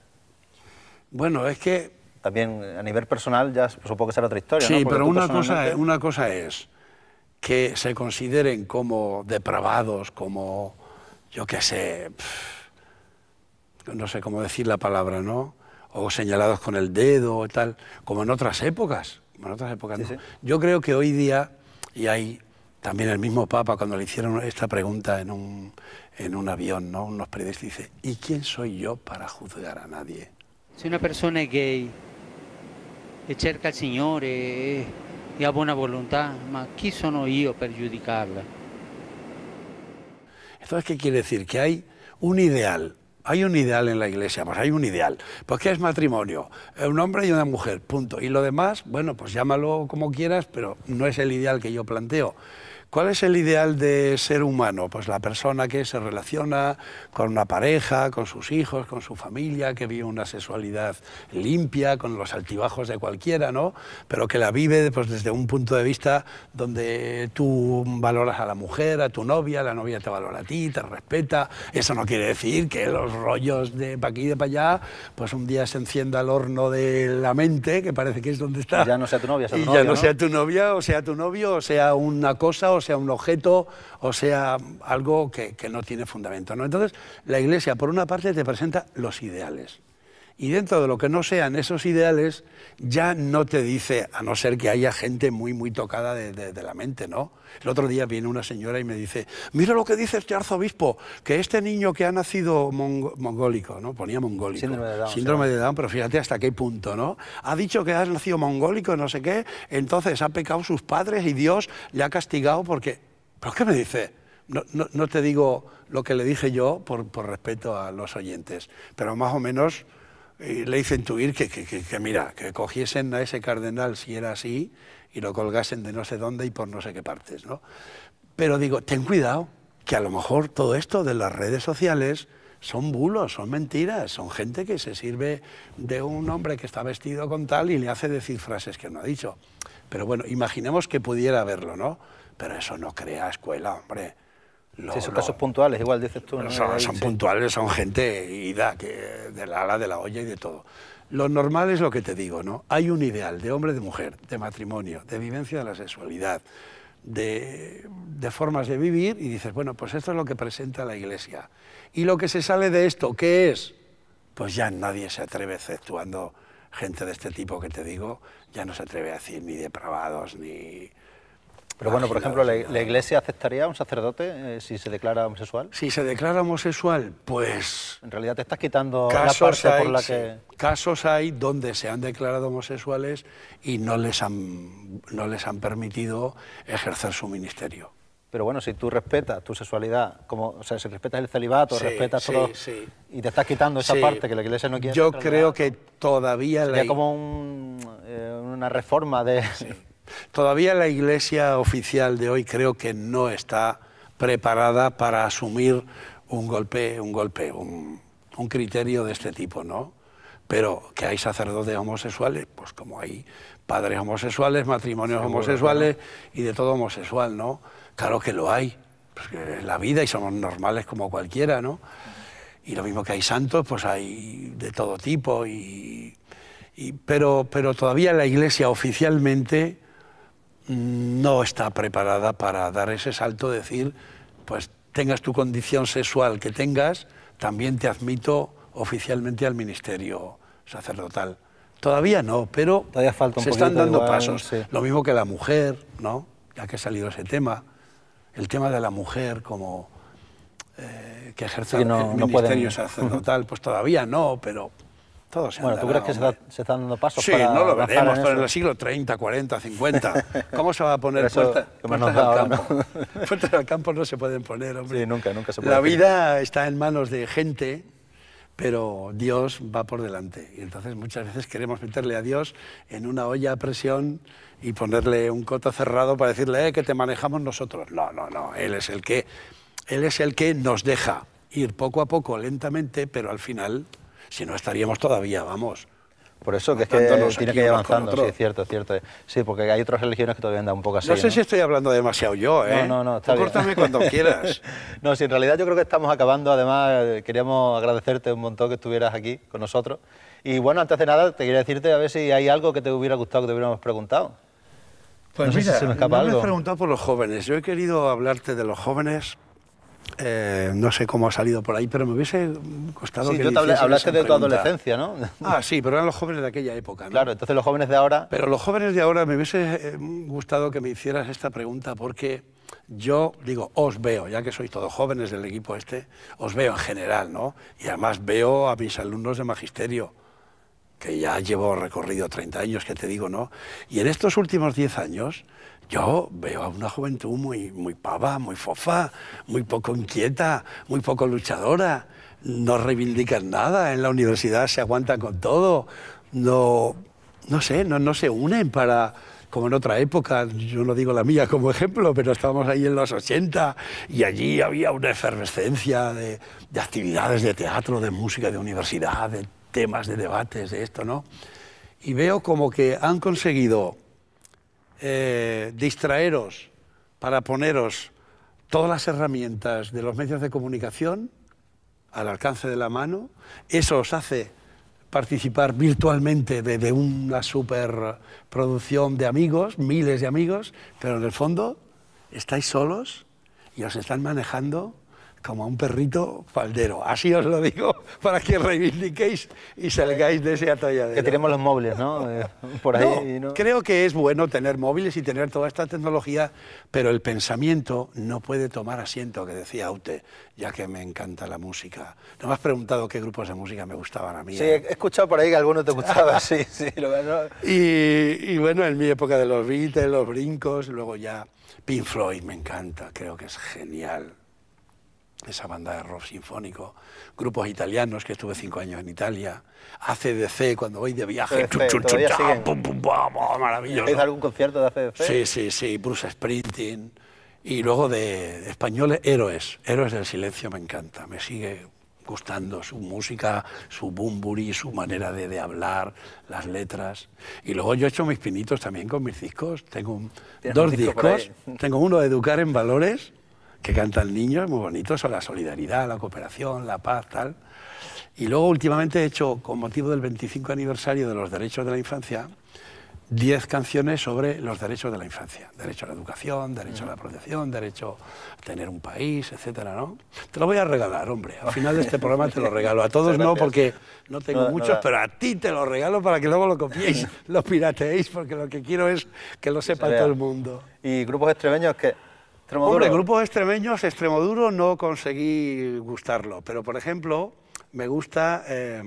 S3: Bueno, es que...
S2: También a nivel personal ya supongo que será otra historia,
S3: sí,
S2: ¿no?
S3: pero una cosa,
S2: personalmente...
S3: una cosa es que se consideren como depravados, como, yo qué sé, pff, no sé cómo decir la palabra, ¿no? O señalados con el dedo o tal, como en otras épocas. En otras épocas,
S2: sí,
S3: ¿no?
S2: sí.
S3: Yo creo que hoy día, y hay también el mismo Papa cuando le hicieron esta pregunta en un, en un avión, ¿no? Unos periodistas dicen, ¿y quién soy yo para juzgar a nadie?
S5: Se una persona è gay e cerca il Signore e, e ha buona volontà, ma chi sono io per giudicarla?
S3: Entonces, ¿qué quiere decir? Que hay un ideal. Hay un ideal en la Iglesia, pues hay un ideal. Pues ¿qué es matrimonio? Un hombre y una mujer, punto. Y lo demás, bueno, pues llámalo como quieras, pero no es el ideal que yo planteo. ¿Cuál es el ideal de ser humano? Pues la persona que se relaciona con una pareja, con sus hijos, con su familia, que vive una sexualidad limpia, con los altibajos de cualquiera, ¿no? Pero que la vive pues, desde un punto de vista donde tú valoras a la mujer, a tu novia, la novia te valora a ti, te respeta. Eso no quiere decir que los rollos de pa' aquí y de pa' allá, pues un día se encienda el horno de la mente, que parece que es donde está.
S2: Y ya no sea tu novia, sea tu
S3: y
S2: novio,
S3: ya no,
S2: ¿no?
S3: sea tu novia, o sea tu novio, o sea una cosa, o sea un objeto, o sea algo que, que no tiene fundamento, ¿no? Entonces, la Iglesia, por una parte, te presenta los ideales. Y dentro de lo que no sean esos ideales, ya no te dice, a no ser que haya gente muy, muy tocada de, de, de la mente, ¿no? El otro día viene una señora y me dice, mira lo que dice este arzobispo, que este niño que ha nacido mongo, mongólico, ¿no? Ponía mongólico.
S2: Síndrome de Down.
S3: Síndrome de Down, pero fíjate hasta qué punto, ¿no? Ha dicho que ha nacido mongólico, no sé qué, entonces ha pecado sus padres y Dios le ha castigado porque... ¿Pero qué me dice? No, no, no te digo lo que le dije yo por, por respeto a los oyentes, pero más o menos... Y le hice intuir que, que, que, que, mira, que cogiesen a ese cardenal si era así y lo colgasen de no sé dónde y por no sé qué partes, ¿no? Pero digo, ten cuidado, que a lo mejor todo esto de las redes sociales son bulos, son mentiras, son gente que se sirve de un hombre que está vestido con tal y le hace decir frases que no ha dicho. Pero bueno, imaginemos que pudiera haberlo, ¿no? Pero eso no crea escuela, hombre. Lo,
S2: sí, son
S3: lo,
S2: casos puntuales, igual dices tú, ¿no?
S3: Son,
S2: Ahí,
S3: son
S2: sí.
S3: puntuales, son gente ida, que, de la ala, de la olla y de todo. Lo normal es lo que te digo, ¿no? Hay un ideal de hombre, de mujer, de matrimonio, de vivencia de la sexualidad, de, de formas de vivir, y dices, bueno, pues esto es lo que presenta la Iglesia. Y lo que se sale de esto, ¿qué es? Pues ya nadie se atreve, exceptuando gente de este tipo que te digo, ya no se atreve a decir ni depravados, ni...
S2: Pero bueno, por ejemplo, ¿la, la Iglesia aceptaría a un sacerdote eh, si se declara homosexual?
S3: Si se declara homosexual, pues...
S2: En realidad te estás quitando
S3: casos
S2: la parte
S3: hay,
S2: por la
S3: sí.
S2: que...
S3: Casos hay donde se han declarado homosexuales y no les han, no les han permitido ejercer su ministerio.
S2: Pero bueno, si tú respetas tu sexualidad, como, o sea, si respetas el celibato,
S3: Sí,
S2: respetas
S3: sí,
S2: todo,
S3: sí.
S2: y te estás quitando esa
S3: Sí.
S2: parte que la Iglesia no quiere...
S3: Yo
S2: en realidad,
S3: creo que todavía...
S2: sería
S3: la...
S2: como un, eh, una reforma de...
S3: Sí. Todavía la Iglesia oficial de hoy creo que no está preparada para asumir un golpe, un golpe, un, un criterio de este tipo, ¿no? Pero que hay sacerdotes homosexuales, pues como hay padres homosexuales, matrimonios
S2: Seguro,
S3: homosexuales, claro. Y de todo homosexual, ¿no? Claro que lo hay, porque es la vida y somos normales como cualquiera, ¿no? Y lo mismo que hay santos, pues hay de todo tipo, y, y, pero, pero todavía la Iglesia oficialmente no está preparada para dar ese salto, decir, pues tengas tu condición sexual que tengas, también te admito oficialmente al ministerio sacerdotal. Todavía no, pero
S2: Todavía falta un
S3: se están
S2: poquito,
S3: dando
S2: igual,
S3: pasos.
S2: sí.
S3: Lo mismo que la mujer, ¿no? Ya que ha salido ese tema, el tema de la mujer como eh, que ejerce
S2: Sí, no-
S3: el
S2: no
S3: ministerio
S2: pueden.
S3: sacerdotal, pues todavía no, pero todo se
S2: Bueno, ¿tú
S3: andará,
S2: crees que se,
S3: hombre.
S2: da- se están dando pasos
S3: Sí,
S2: para
S3: no lo
S2: avanzar
S3: veremos,
S2: en
S3: pero en
S2: eso?
S3: el siglo treinta, cuarenta, cincuenta. ¿Cómo se va a poner
S2: Pero eso
S3: puerta-
S2: que me
S3: puertas
S2: nos da
S3: al
S2: ahora,
S3: campo? Puertas al campo no se pueden poner, hombre.
S2: Sí, nunca, nunca se puede
S3: La
S2: decir.
S3: vida está en manos de gente, pero Dios va por delante. Y entonces muchas veces queremos meterle a Dios en una olla a presión y ponerle un coto cerrado para decirle eh, que te manejamos nosotros. No, no, no. Él es el que, él es el que nos deja ir poco a poco, lentamente, pero al final, si no estaríamos todavía, vamos...
S2: Por eso, que es que
S3: matándonos
S2: tiene
S3: aquí
S2: que ir
S3: unos con
S2: avanzando,
S3: otros.
S2: sí, es cierto, es cierto. Sí, porque hay otras religiones que todavía andan un poco así,
S3: No sé
S2: ¿no?
S3: si estoy hablando demasiado yo, ¿eh?
S2: No, no, no, está
S3: Tú
S2: bien.
S3: córtame cuando quieras.
S2: No, si en realidad yo creo que estamos acabando. Además, eh, queríamos agradecerte un montón que estuvieras aquí con nosotros. Y bueno, antes de nada, te quería decirte a ver si hay algo que te hubiera gustado que te hubiéramos preguntado.
S3: Pues
S2: No sé si
S3: mira,
S2: se me escapa
S3: no me
S2: algo.
S3: has preguntado por los jóvenes. Yo he querido hablarte de los jóvenes. Eh, no sé cómo ha salido por ahí, pero me hubiese gustado
S2: Sí,
S3: que
S2: yo
S3: me
S2: te hablé-
S3: hicieses
S2: hablaste
S3: esa
S2: de tu
S3: pregunta.
S2: adolescencia, ¿no?
S3: Ah, sí, pero eran los jóvenes de aquella época, ¿no?
S2: Claro, entonces los jóvenes de ahora...
S3: Pero los jóvenes de ahora me hubiese eh, gustado que me hicieras esta pregunta porque yo, digo, os veo, ya que sois todos jóvenes del equipo este, os veo en general, ¿no? Y además veo a mis alumnos de magisterio, que ya llevo recorrido treinta años, que te digo, ¿no? Y en estos últimos diez años yo veo a una juventud muy, muy pava, muy fofa, muy poco inquieta, muy poco luchadora, no reivindican nada, en la universidad se aguantan con todo, no, no sé, no, no se unen para... Como en otra época, yo no digo la mía como ejemplo, pero estábamos ahí en los ochenta y allí había una efervescencia de, de actividades de teatro, de música, de universidad, de temas, de debates, de esto, ¿no? Y veo como que han conseguido eh, distraeros para poneros todas las herramientas de los medios de comunicación al alcance de la mano. Eso os hace participar virtualmente de, de una superproducción de amigos, miles de amigos, pero en el fondo estáis solos y os están manejando como a un perrito faldero. Así os lo digo para que reivindiquéis y salgáis de ese atolladero.
S2: Que tenemos los móviles, ¿no? Eh, por ahí.
S3: No,
S2: ¿no?
S3: Creo que es bueno tener móviles y tener toda esta tecnología, pero el pensamiento no puede tomar asiento, que decía Aute, ya que me encanta la música. No me has preguntado qué grupos de música me gustaban a mí.
S2: Sí,
S3: ¿eh?
S2: he escuchado por ahí que algunos te gustaban, sí, sí. Lo, no.
S3: y, y bueno, en mi época de los Beatles, los brincos, luego ya Pink Floyd me encanta, creo que es genial. Esa banda de rock sinfónico, grupos italianos, que estuve cinco años en Italia, A C D C, cuando voy de viaje,
S2: C D C, ¿todavía siguen?
S3: pum, pum, pum, maravilloso.
S2: ¿Hacéis algún concierto de A C D C?
S3: Sí, sí, sí, Bruce Springsteen, y luego de, de españoles, Héroes, Héroes del Silencio me encanta, me sigue gustando su música, su bumburi, su manera de, de hablar, las letras. Y luego yo he hecho mis pinitos también con mis discos, tengo un, dos
S2: un disco por
S3: discos,
S2: ahí?
S3: tengo uno de Educar en Valores, que cantan niños, muy bonitos, son la solidaridad, la cooperación, la paz, tal. Y luego últimamente he hecho, con motivo del veinticinco aniversario de los derechos de la infancia, diez canciones sobre los derechos de la infancia. Derecho a la educación, derecho a la protección, derecho a tener un país, etcétera, ¿no? Te lo voy a regalar, hombre. Al final de este programa te lo regalo. A todos no, porque no tengo
S2: No,
S3: muchos,
S2: no,
S3: pero a ti te lo regalo para que luego lo copiéis, lo pirateéis, porque lo que quiero es que lo sepa
S2: Se vea.
S3: todo el mundo.
S2: ¿Y grupos extremeños qué? ¿Extremoduro?
S3: Hombre, grupos extremeños, Extremoduro no conseguí gustarlo, pero por ejemplo, me gusta, eh,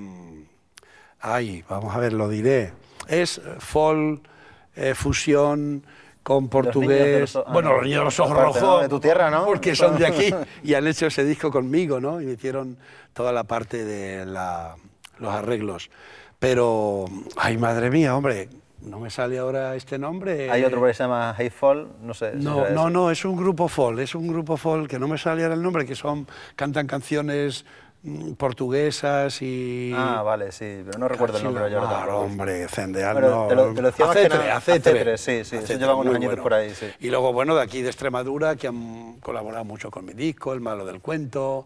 S3: ay, vamos a ver, lo diré, es folk, eh, fusión con portugués,
S2: los, ah,
S3: bueno,
S2: no,
S3: los niños de los ojos
S2: aparte,
S3: rojos,
S2: ¿no? De tu tierra, ¿no?
S3: porque son de aquí y han hecho ese disco conmigo, ¿no? Y me hicieron toda la parte de la, los arreglos, pero, ay, madre mía, hombre, no me sale ahora este nombre.
S2: Hay otro que se llama Hatefall, no sé. Si
S3: No,
S2: será
S3: no,
S2: ese.
S3: no, es un grupo folk, es un grupo folk que no me sale ahora el nombre, que son, cantan canciones mm, portuguesas y...
S2: Ah, vale, sí, pero no recuerdo el nombre. Yo ahora
S3: Claro,
S2: tampoco.
S3: hombre, Cendeal,
S2: Bueno,
S3: no.
S2: te lo- te lo decía más que
S3: Acetre,
S2: nada,
S3: Acetre.
S2: Acetre, sí, sí, eso llevan unos
S3: muy
S2: añitos por ahí, sí.
S3: Y luego, bueno, de aquí de Extremadura, que han colaborado mucho con mi disco, El malo del cuento,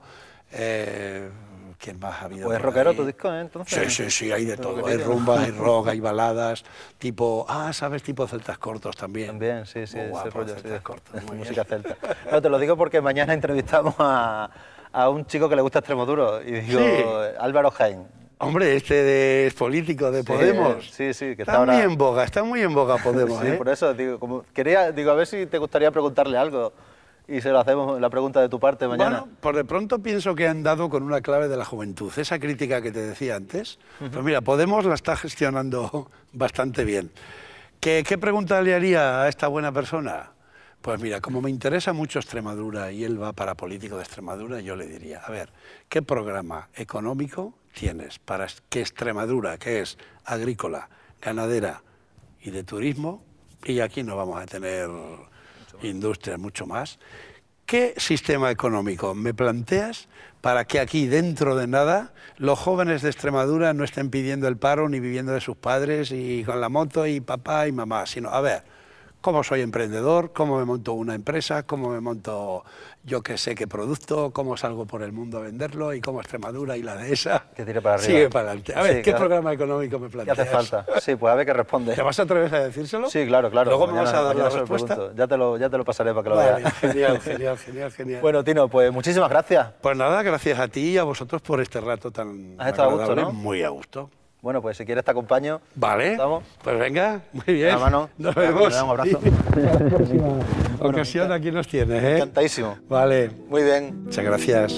S3: eh, ¿quién más ha habido?
S2: Pues es
S3: por
S2: rockero
S3: ahí?
S2: tu disco, ¿eh? Entonces.
S3: Sí, sí, sí, hay de todo. Hay
S2: Rockerito.
S3: rumba, hay rock, hay baladas, tipo, ah, ¿sabes? Tipo celtas cortos también.
S2: También, sí, sí,
S3: Muy
S2: ese
S3: guapo,
S2: rollo, sí,
S3: celtas
S2: de-
S3: cortos,
S2: de
S3: muy
S2: música
S3: bien.
S2: celta. No, te lo digo porque mañana entrevistamos a, a un chico que le gusta Extremoduro, y digo,
S3: Sí.
S2: Álvaro Jaén.
S3: Hombre, este de, es político de Podemos.
S2: Sí, sí, que está,
S3: Está
S2: ahora...
S3: muy en boga, está muy en boga Podemos,
S2: Sí,
S3: ¿eh?
S2: por eso, digo, como quería, digo, a ver si te gustaría preguntarle algo, y se lo hacemos, la pregunta de tu parte mañana.
S3: Bueno, por de pronto pienso que han dado con una clave de la juventud. Esa crítica que te decía antes, pues mira, Podemos la está gestionando bastante bien. ¿Qué, qué pregunta le haría a esta buena persona? Pues mira, como me interesa mucho Extremadura y él va para político de Extremadura, yo le diría, a ver, ¿qué programa económico tienes para que Extremadura, que es agrícola, ganadera y de turismo, y aquí no vamos a tener industria, mucho más, ¿qué sistema económico me planteas para que aquí, dentro de nada, los jóvenes de Extremadura no estén pidiendo el paro ni viviendo de sus padres y con la moto y papá y mamá, sino, a ver, cómo soy emprendedor, cómo me monto una empresa, cómo me monto yo que sé qué producto, cómo salgo por el mundo a venderlo y cómo Extremadura y la dehesa
S2: Que tire para arriba.
S3: sigue para adelante. A ver,
S2: Sí,
S3: ¿qué
S2: claro.
S3: programa económico me
S2: ¿Qué
S3: planteas?
S2: hace falta? Sí, pues a ver qué responde.
S3: ¿Te vas a atrever a decírselo?
S2: Sí, claro, claro.
S3: Luego me
S2: Mañana-
S3: vas a dar
S2: mañana
S3: la
S2: se lo
S3: respuesta.
S2: pregunto. Ya te lo, ya te lo pasaré para que lo
S3: Vale,
S2: veas.
S3: genial, genial, genial, genial.
S2: Bueno, Tino, pues muchísimas gracias.
S3: Pues nada, gracias a ti y a vosotros por este rato tan
S2: Has estado a gusto,
S3: agradable,
S2: ¿no?
S3: Muy a gusto.
S2: Bueno, pues si quieres te acompaño.
S3: Vale,
S2: ¿Estamos?
S3: pues venga, muy bien.
S2: La mano.
S3: Nos
S2: Venga,
S3: vemos.
S2: te doy un abrazo.
S3: La próxima ocasión aquí nos tienes, ¿eh?
S2: Encantadísimo.
S3: Vale,
S2: Muy bien.
S3: muchas gracias.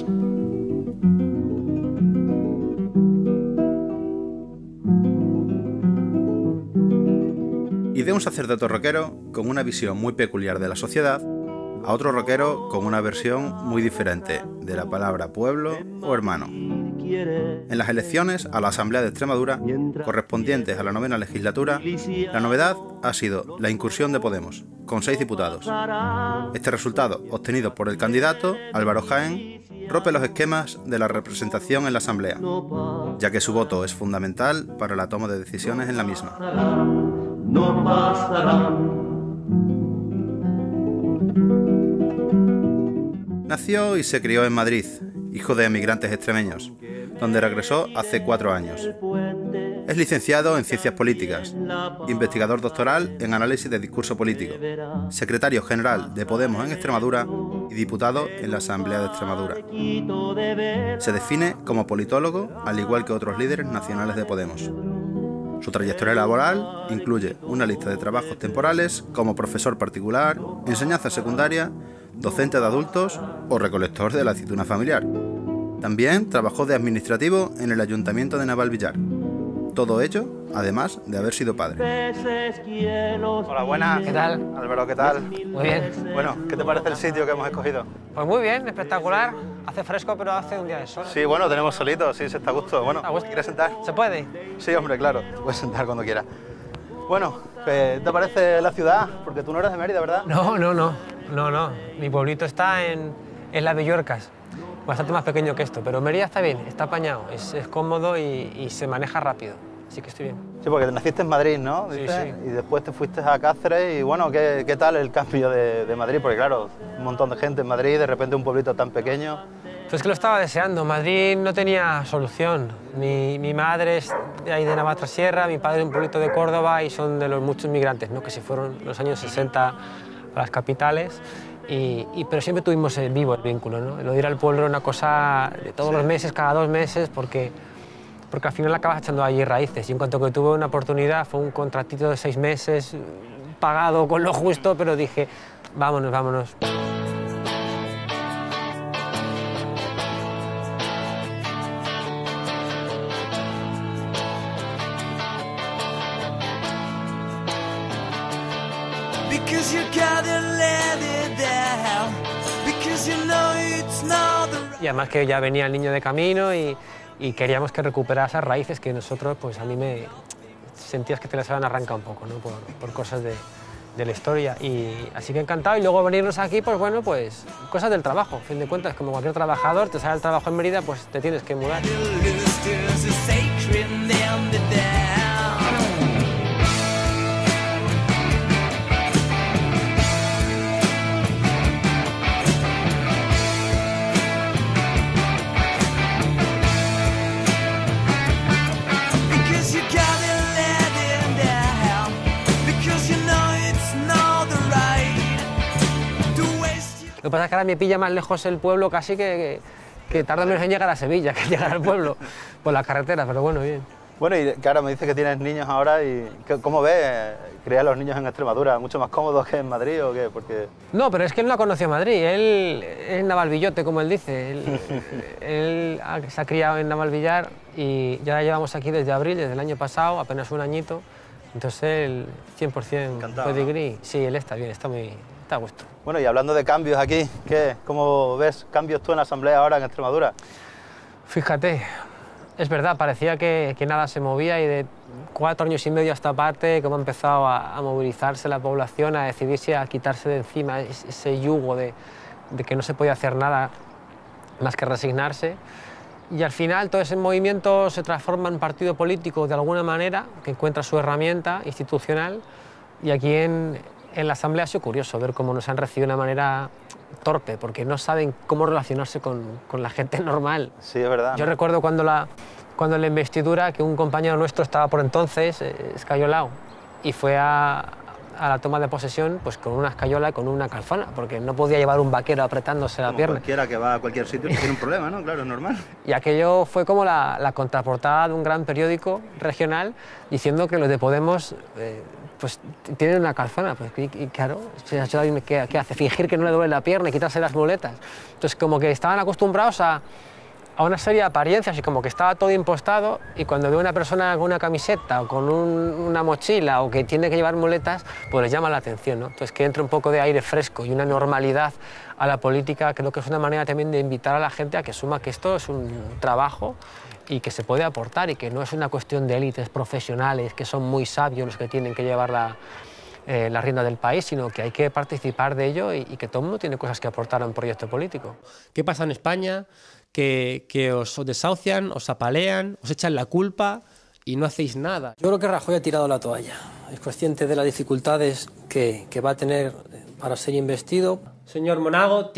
S1: Y de un sacerdote rockero con una visión muy peculiar de la sociedad a otro rockero con una versión muy diferente de la palabra pueblo o hermano. En las elecciones a la Asamblea de Extremadura, correspondientes a la novena legislatura, la novedad ha sido la incursión de Podemos, con seis diputados. Este resultado, obtenido por el candidato Álvaro Jaén, rompe los esquemas de la representación en la Asamblea, ya que su voto es fundamental para la toma de decisiones en la misma.
S6: No pasarán.
S1: Nació y se crió en Madrid, hijo de emigrantes extremeños, donde regresó hace cuatro años. Es licenciado en Ciencias Políticas, investigador doctoral en Análisis de Discurso Político, secretario general de Podemos en Extremadura y diputado en la Asamblea de Extremadura. Se define como politólogo, al igual que otros líderes nacionales de Podemos. Su trayectoria laboral incluye una lista de trabajos temporales como profesor particular, enseñanza secundaria, docente de adultos o recolector de la aceituna familiar. También trabajó de administrativo en el Ayuntamiento de Navalvillar. Todo ello, además de haber sido padre.
S2: Hola, buenas.
S7: ¿Qué tal?
S2: Álvaro, ¿qué tal?
S7: Muy bien.
S2: Bueno, ¿qué te parece el sitio que hemos escogido?
S7: Pues muy bien, espectacular. Hace fresco, pero hace un día de sol.
S2: Sí, bueno, tenemos solito, sí, se está a gusto. Bueno,
S7: ¿A gusto?
S2: ¿quieres sentar?
S7: ¿Se puede?
S2: Sí, hombre, claro, te puedes sentar cuando quieras. Bueno, ¿qué te parece la ciudad? Porque tú no eres de Mérida, ¿verdad?
S7: No, no, no, no, no. Mi pueblito está en, en Las Villorcas, bastante más pequeño que esto, pero Mérida está bien, está apañado, es, es cómodo y, y se maneja rápido, así que estoy bien.
S2: Sí, porque naciste en Madrid, ¿no?
S7: Sí,
S2: ¿Dices?
S7: sí.
S2: Y después te fuiste a Cáceres y bueno, ¿qué, qué tal el cambio de, de Madrid? Porque claro, un montón de gente en Madrid, de repente un pueblito tan pequeño.
S7: Pues es que lo estaba deseando, Madrid no tenía solución. Mi, mi madre es de ahí de Navatrasierra, mi padre de un pueblito de Córdoba y son de los muchos migrantes, ¿no? Que se fueron en los años sesenta a las capitales. Y, y, pero siempre tuvimos el vivo el vínculo, ¿no? Lo de ir al pueblo era una cosa de todos los meses, cada dos meses, porque, porque al final acabas echando allí raíces. Y en cuanto que tuve una oportunidad, fue un contratito de seis meses, pagado con lo justo, pero dije, vámonos, vámonos. Y además que ya venía el niño de camino y, y queríamos que recuperara esas raíces que nosotros, pues a mí me sentías que te las habían arrancado un poco, ¿no? por, por cosas de, de la historia. Y así que encantado. Y luego venirnos aquí, pues bueno, pues cosas del trabajo. A fin de cuentas, como cualquier trabajador, te sale el trabajo en Mérida, pues te tienes que mudar. Lo que pasa es que ahora me pilla más lejos el pueblo casi que, que, que tarda menos en llegar a Sevilla que llegar al pueblo por la carretera, pero bueno, bien.
S2: Bueno, y claro, me dice que tienes niños ahora y ¿cómo ves criar a los niños en Extremadura? ¿Mucho más cómodos que en Madrid o qué? Porque...
S7: No, pero es que él no ha conocido Madrid, él es Navalvillote, como él dice. Él, él se ha criado en Navalvillar y ya llevamos aquí desde abril, desde el año pasado, apenas un añito. Entonces él cien por cien pedigrí. ¿No? Sí, él está bien, está muy... está a gusto.
S2: Bueno, y hablando de cambios aquí, ¿qué? ¿Cómo ves cambios tú en la Asamblea ahora en Extremadura?
S7: Fíjate, es verdad, parecía que, que nada se movía y de cuatro años y medio a esta parte, como ha empezado a, a movilizarse la población, a decidirse a quitarse de encima ese yugo de, de que no se podía hacer nada más que resignarse. Y al final todo ese movimiento se transforma en un partido político de alguna manera, que encuentra su herramienta institucional, y aquí en, en la Asamblea ha sido curioso ver cómo nos han recibido de una manera torpe, porque no saben cómo relacionarse con, con la gente normal.
S2: Sí, es verdad.
S7: Yo
S2: ¿no?
S7: recuerdo cuando la, cuando en la investidura que un compañero nuestro estaba por entonces eh, escayolado y fue a, a la toma de posesión pues con una escayola y con una calzona, porque no podía llevar un vaquero apretándose la
S1: Como
S7: pierna.
S1: cualquiera que va a cualquier sitio tiene un problema, ¿no? Claro, es normal.
S7: Y aquello fue como la, la contraportada de un gran periódico regional diciendo que los de Podemos eh, pues tienen una calzona. Pues, y, y claro, ¿qué, ¿qué hace? Fingir que no le duele la pierna y quitarse las muletas. Entonces como que estaban acostumbrados a, a una serie de apariencias y como que estaba todo impostado, y cuando ve una persona con una camiseta o con un, una mochila o que tiene que llevar muletas, pues les llama la atención, ¿no? Entonces que entre un poco de aire fresco y una normalidad a la política, creo que es una manera también de invitar a la gente a que asuma que esto es un trabajo y que se puede aportar y que no es una cuestión de élites profesionales que son muy sabios los que tienen que llevar la, eh, la rienda del país, sino que hay que participar de ello y, y que todo el mundo tiene cosas que aportar a un proyecto político.
S8: ¿Qué pasa en España? Que, que os desahucian, os apalean, os echan la culpa y no hacéis nada.
S9: Yo creo que Rajoy ha tirado la toalla. Es consciente de las dificultades que, que va a tener para ser investido.
S8: Señor Monago, T I C,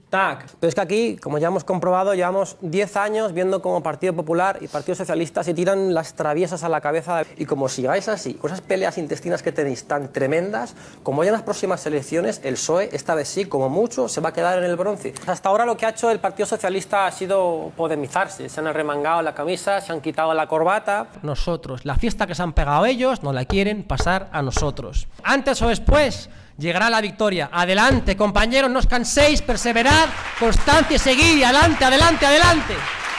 S9: tac. Pero es que aquí, como ya hemos comprobado, llevamos diez años viendo cómo Partido Popular y Partido Socialista se tiran las traviesas a la cabeza. Y como sigáis así, con esas peleas intestinas que tenéis tan tremendas, como ya en las próximas elecciones, el P S O E, esta vez sí, como mucho, se va a quedar en el bronce. Hasta ahora lo que ha hecho el Partido Socialista ha sido podemizarse. Se han arremangado la camisa, se han quitado la corbata.
S10: Nosotros, la fiesta que se han pegado ellos, nos la quieren pasar a nosotros. Antes o después llegará la victoria. Adelante, compañeros, no os canséis, perseverad, constancia y seguid, adelante, adelante, adelante.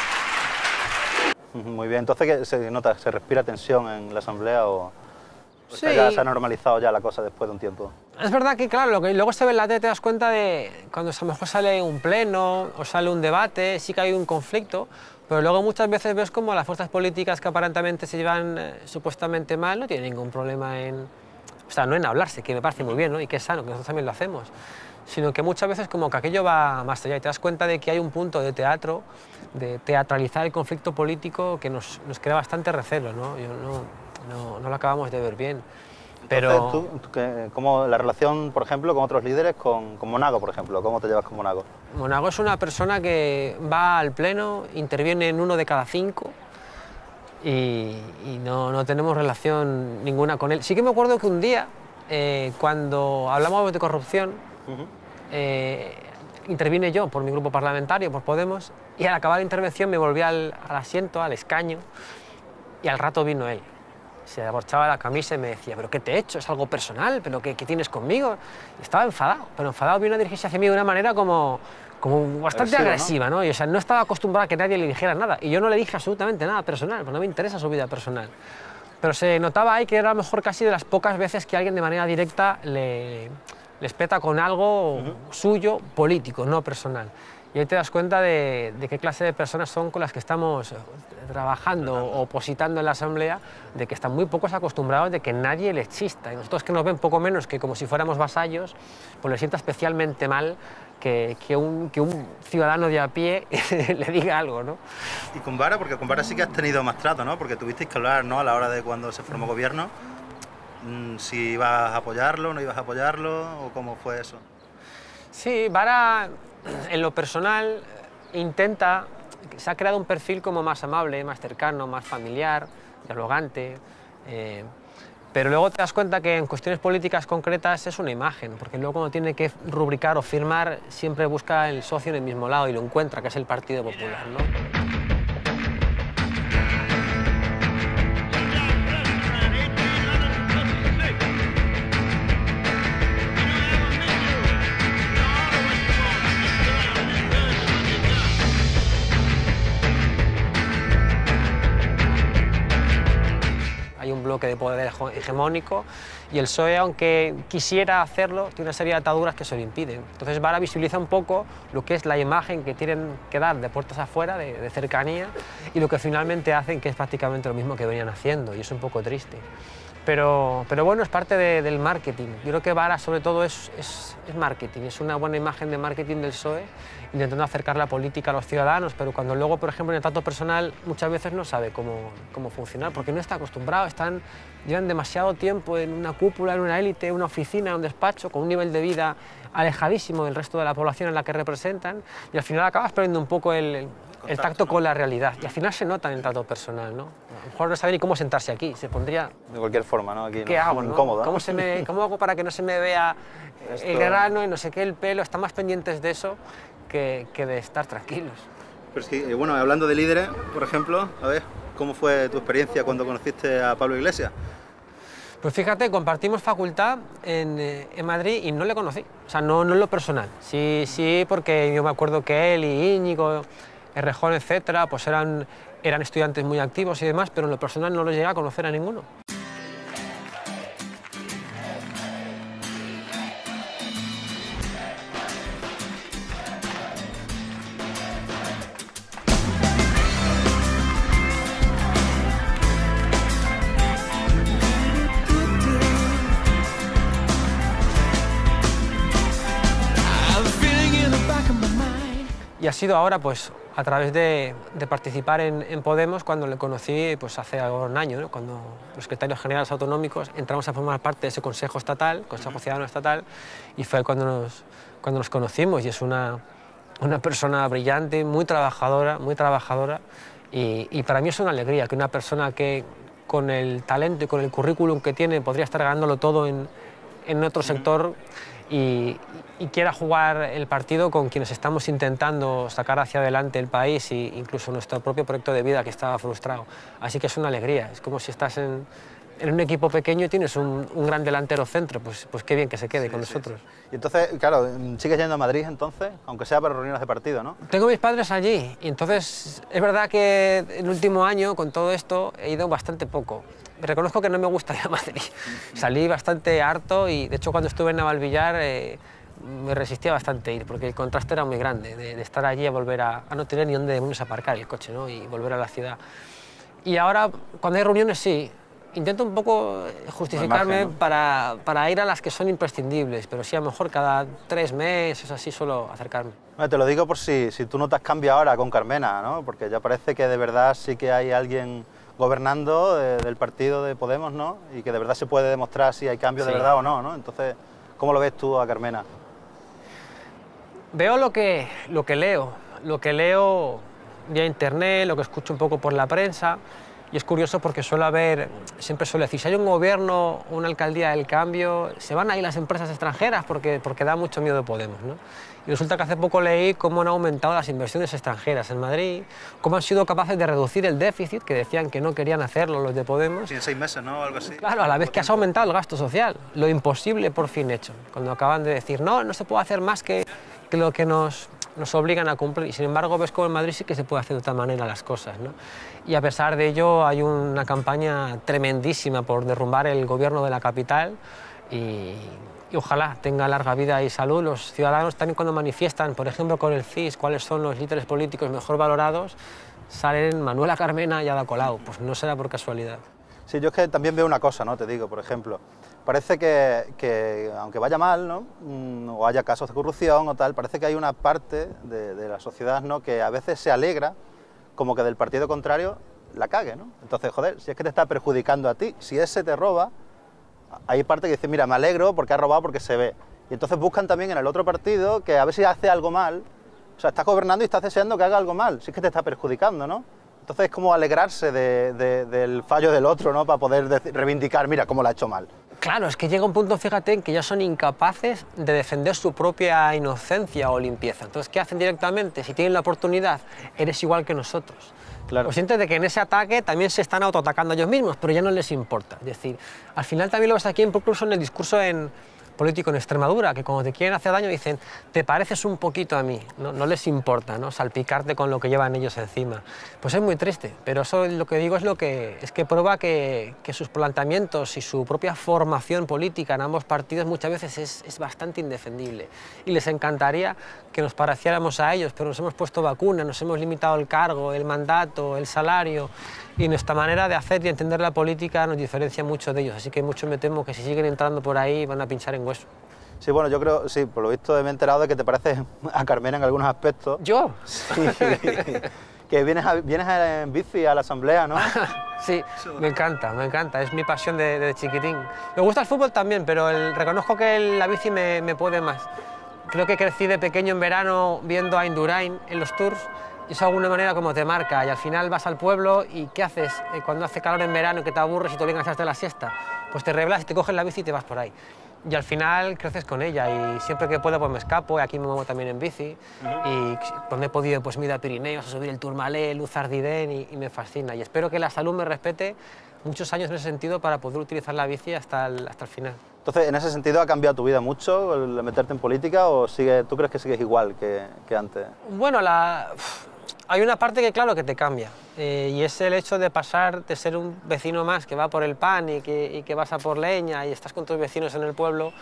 S2: Muy bien, entonces ¿qué se nota? ¿Se respira tensión en la asamblea o
S7: Sí.
S2: ya se ha normalizado ya la cosa después de un tiempo?
S7: Es verdad que, claro, lo que luego se ve en la tele te das cuenta de cuando a lo mejor sale un pleno o sale un debate, sí que hay un conflicto, pero luego muchas veces ves como las fuerzas políticas que aparentemente se llevan eh, supuestamente mal no tienen ningún problema en... O sea, no en hablarse, que me parece muy bien, ¿no? Y que es sano, que nosotros también lo hacemos, sino que muchas veces como que aquello va más allá y te das cuenta de que hay un punto de teatro, de teatralizar el conflicto político que nos, nos crea bastante recelo, ¿no? Yo no, no, no lo acabamos de ver bien. Pero...
S2: Entonces, ¿tú, tú, qué, cómo, la relación, por ejemplo, con otros líderes, con, con Monago, por ejemplo, ¿cómo te llevas con Monago?
S7: Monago es una persona que va al pleno, interviene en uno de cada cinco, y, y no, no tenemos relación ninguna con él. Sí que me acuerdo que un día, eh, cuando hablamos de corrupción, uh-huh. eh, intervine yo por mi grupo parlamentario, por Podemos, y al acabar la intervención me volví al, al asiento, al escaño, y al rato vino él. Se aborchaba la camisa y me decía, ¿pero qué te he hecho? ¿Es algo personal? ¿Pero qué, qué tienes conmigo? Y estaba enfadado, pero enfadado vino a dirigirse hacia mí de una manera como... como bastante agresiva, agresiva, ¿no? ¿no? Y, o sea, no estaba acostumbrado a que nadie le dijera nada. Y yo no le dije absolutamente nada personal, porque no me interesa su vida personal. Pero se notaba ahí que era a lo mejor casi de las pocas veces que alguien de manera directa le, le espeta con algo uh-huh. suyo, político, no personal. Y ahí te das cuenta de, de qué clase de personas son con las que estamos trabajando o opositando en la Asamblea, de que están muy pocos acostumbrados de que nadie les chista. Y nosotros que nos ven poco menos que como si fuéramos vasallos, pues les sienta especialmente mal que, que, un, que un ciudadano de a pie le diga algo, ¿no?
S1: Y con Vara, porque con Vara sí que has tenido más trato, ¿no? Porque tuvisteis que hablar, ¿no? A la hora de cuando se formó gobierno, si ibas a apoyarlo, no ibas a apoyarlo, o cómo fue eso.
S7: Sí, Vara, en lo personal, intenta, se ha creado un perfil como más amable, más cercano, más familiar, dialogante, eh, pero luego te das cuenta que en cuestiones políticas concretas es una imagen, porque luego cuando tiene que rubricar o firmar siempre busca el socio en el mismo lado y lo encuentra, que es el Partido Popular, ¿no? Hay un bloque de poder hegemónico y el P S O E, aunque quisiera hacerlo, tiene una serie de ataduras que se lo impiden. Entonces Vara visibiliza un poco lo que es la imagen que tienen que dar de puertas afuera, de, de cercanía, y lo que finalmente hacen, que es prácticamente lo mismo que venían haciendo, y es un poco triste. Pero, pero bueno, es parte de, del marketing. Yo creo que Vara sobre todo es, es, es marketing, es una buena imagen de marketing del P S O E, intentando acercar la política a los ciudadanos, pero cuando luego, por ejemplo, en el trato personal muchas veces no sabe cómo, cómo funcionar, porque no está acostumbrado, están, llevan demasiado tiempo en una cúpula, en una élite, en una oficina, en un despacho, con un nivel de vida alejadísimo del resto de la población en la que representan, y al final acabas perdiendo un poco el, el, el tacto con la realidad, y al final se nota en el trato personal, ¿no? A lo mejor no sabe ni cómo sentarse aquí, se pondría...
S2: De cualquier forma, ¿no? Aquí
S7: ¿Qué
S2: no,
S7: hago, no?
S2: Incómodo, ¿no?
S7: ¿Cómo, se me, ¿Cómo hago para que no se me vea
S2: Esto...
S7: el grano y no sé qué, el pelo? Están más pendientes de eso que, que de estar tranquilos.
S1: Pero es que, bueno, hablando de líderes, por ejemplo, a ver, ¿cómo fue tu experiencia cuando conociste a Pablo Iglesias?
S7: Pues fíjate, compartimos facultad en, en Madrid y no le conocí, o sea, no, no en lo personal. Sí, sí, porque yo me acuerdo que él y Íñigo, Errejón, etcétera, pues eran, eran estudiantes muy activos y demás, pero en lo personal no los llegué a conocer a ninguno. Y ha sido ahora, pues, a través de, de participar en, en Podemos, cuando le conocí, pues, hace un año, ¿no? Cuando los secretarios generales autonómicos entramos a formar parte de ese Consejo Estatal, Consejo Ciudadano Estatal, y fue cuando nos, cuando nos conocimos, y es una, una persona brillante, muy trabajadora, muy trabajadora, y, y para mí es una alegría que una persona que con el talento y con el currículum que tiene podría estar ganándolo todo en, en otro sector y, y quiera jugar el partido con quienes estamos intentando sacar hacia adelante el país e incluso nuestro propio proyecto de vida que estaba frustrado. Así que es una alegría, es como si estás en, en un equipo pequeño y tienes un, un gran delantero centro, pues, pues qué bien que se quede sí, con sí, nosotros.
S2: Sí. Y entonces, claro, ¿sigues yendo a Madrid entonces? Aunque sea para reuniones de partido, ¿no?
S7: Tengo mis padres allí y entonces es verdad que el último año con todo esto he ido bastante poco. Reconozco que no me gusta ir a Madrid. Salí bastante harto y de hecho cuando estuve en Navalvillar eh, me resistía bastante a ir porque el contraste era muy grande de, de estar allí a volver a, a no tener ni dónde aparcar el coche, ¿no? Y volver a la ciudad. Y ahora cuando hay reuniones sí, intento un poco justificarme margen, ¿no? para, para ir a las que son imprescindibles, pero sí a lo mejor cada tres meses así suelo acercarme.
S2: Bueno, te lo digo por si, si tú no te has cambiado ahora con Carmena, ¿no? Porque ya parece que de verdad sí que hay alguien gobernando de, del partido de Podemos, ¿no? Y que de verdad se puede demostrar si hay cambio sí. de verdad o no, ¿no? Entonces, ¿cómo lo ves tú a Carmena?
S7: Veo lo que, lo que leo, lo que leo vía internet, lo que escucho un poco por la prensa, y es curioso porque suele haber, siempre suele decir, si hay un gobierno, una alcaldía del cambio, se van ahí las empresas extranjeras porque, porque da mucho miedo Podemos, ¿no? Y resulta que hace poco leí cómo han aumentado las inversiones extranjeras en Madrid, cómo han sido capaces de reducir el déficit, que decían que no querían hacerlo los de Podemos.
S2: Sí, en seis meses, ¿no? Algo así.
S7: Claro, a la vez que has aumentado el gasto social, lo imposible por fin hecho, cuando acaban de decir, no, no se puede hacer más que, que lo que nos, nos obligan a cumplir. Y sin embargo, ves como en Madrid sí que se puede hacer de otra manera las cosas, ¿no? Y a pesar de ello, hay una campaña tremendísima por derrumbar el gobierno de la capital y... y ojalá tenga larga vida y salud. Los ciudadanos también cuando manifiestan, por ejemplo con el C I S, cuáles son los líderes políticos mejor valorados, salen Manuela Carmena y Ada Colau, pues no será por casualidad.
S2: Sí, yo es que también veo una cosa, ¿no? Te digo, por ejemplo, parece que, que aunque vaya mal, ¿no? o haya casos de corrupción o tal, parece que hay una parte de, de la sociedad, ¿no? que a veces se alegra como que del partido contrario la cague, ¿no? Entonces, joder, si es que te está perjudicando a ti, si ese te roba, hay parte que dice, mira, me alegro porque ha robado porque se ve. Y entonces buscan también en el otro partido que a ver si hace algo mal. O sea, estás gobernando y estás deseando que haga algo mal. Si es que te está perjudicando, ¿no? Entonces es como alegrarse de, de, del fallo del otro, ¿no? Para poder decir, reivindicar, mira, cómo lo ha hecho mal.
S7: Claro, es que llega un punto, fíjate, en que ya son incapaces de defender su propia inocencia o limpieza. Entonces, ¿qué hacen directamente? Si tienen la oportunidad, eres igual que nosotros.
S2: Claro.
S7: Conscientes de que en ese ataque también se están autoatacando ellos mismos, pero ya no les importa. Es decir, al final también lo ves aquí incluso en el discurso en, político en Extremadura, que cuando te quieren hacer daño dicen, te pareces un poquito a mí, no, no les importa, ¿no? Salpicarte con lo que llevan ellos encima. Pues es muy triste, pero eso lo que digo es, lo que, es que prueba que, que sus planteamientos y su propia formación política en ambos partidos muchas veces es, es bastante indefendible. Y les encantaría que nos pareciéramos a ellos, pero nos hemos puesto vacuna, nos hemos limitado el cargo, el mandato, el salario, y nuestra manera de hacer y entender la política nos diferencia mucho de ellos, así que mucho me temo que si siguen entrando por ahí van a pinchar en hueso.
S2: Sí, bueno, yo creo, sí, por lo visto me he enterado de que te pareces a Carmena en algunos aspectos.
S7: ¿Yo?
S2: Sí, que vienes, a, vienes a, en bici a la asamblea, ¿no?
S7: Sí, me encanta, me encanta, es mi pasión de, de chiquitín. Me gusta el fútbol también, pero el, reconozco que el, la bici me, me puede más. Creo que crecí de pequeño en verano viendo a Indurain en los tours, y eso de alguna manera como te marca, y al final vas al pueblo y ¿qué haces cuando hace calor en verano y que te aburres y te obligan a hacerte la siesta? Pues te reblas y te coges la bici y te vas por ahí. Y al final creces con ella y siempre que puedo pues me escapo, y aquí me muevo también en bici, uh-huh. y cuando he podido pues me he ido a Pirineos a subir el Tourmalet, Luz Ardiden, y, y me fascina. Y espero que la salud me respete muchos años en ese sentido para poder utilizar la bici hasta el, hasta el final.
S2: Entonces, ¿en ese sentido ha cambiado tu vida mucho el meterte en política o sigue, tú crees que sigues igual que, que antes?
S7: Bueno, la... hay una parte que claro que te cambia, eh, y es el hecho de pasar de ser un vecino más que va por el pan y que, y que vas a por leña y estás con tus vecinos en el pueblo,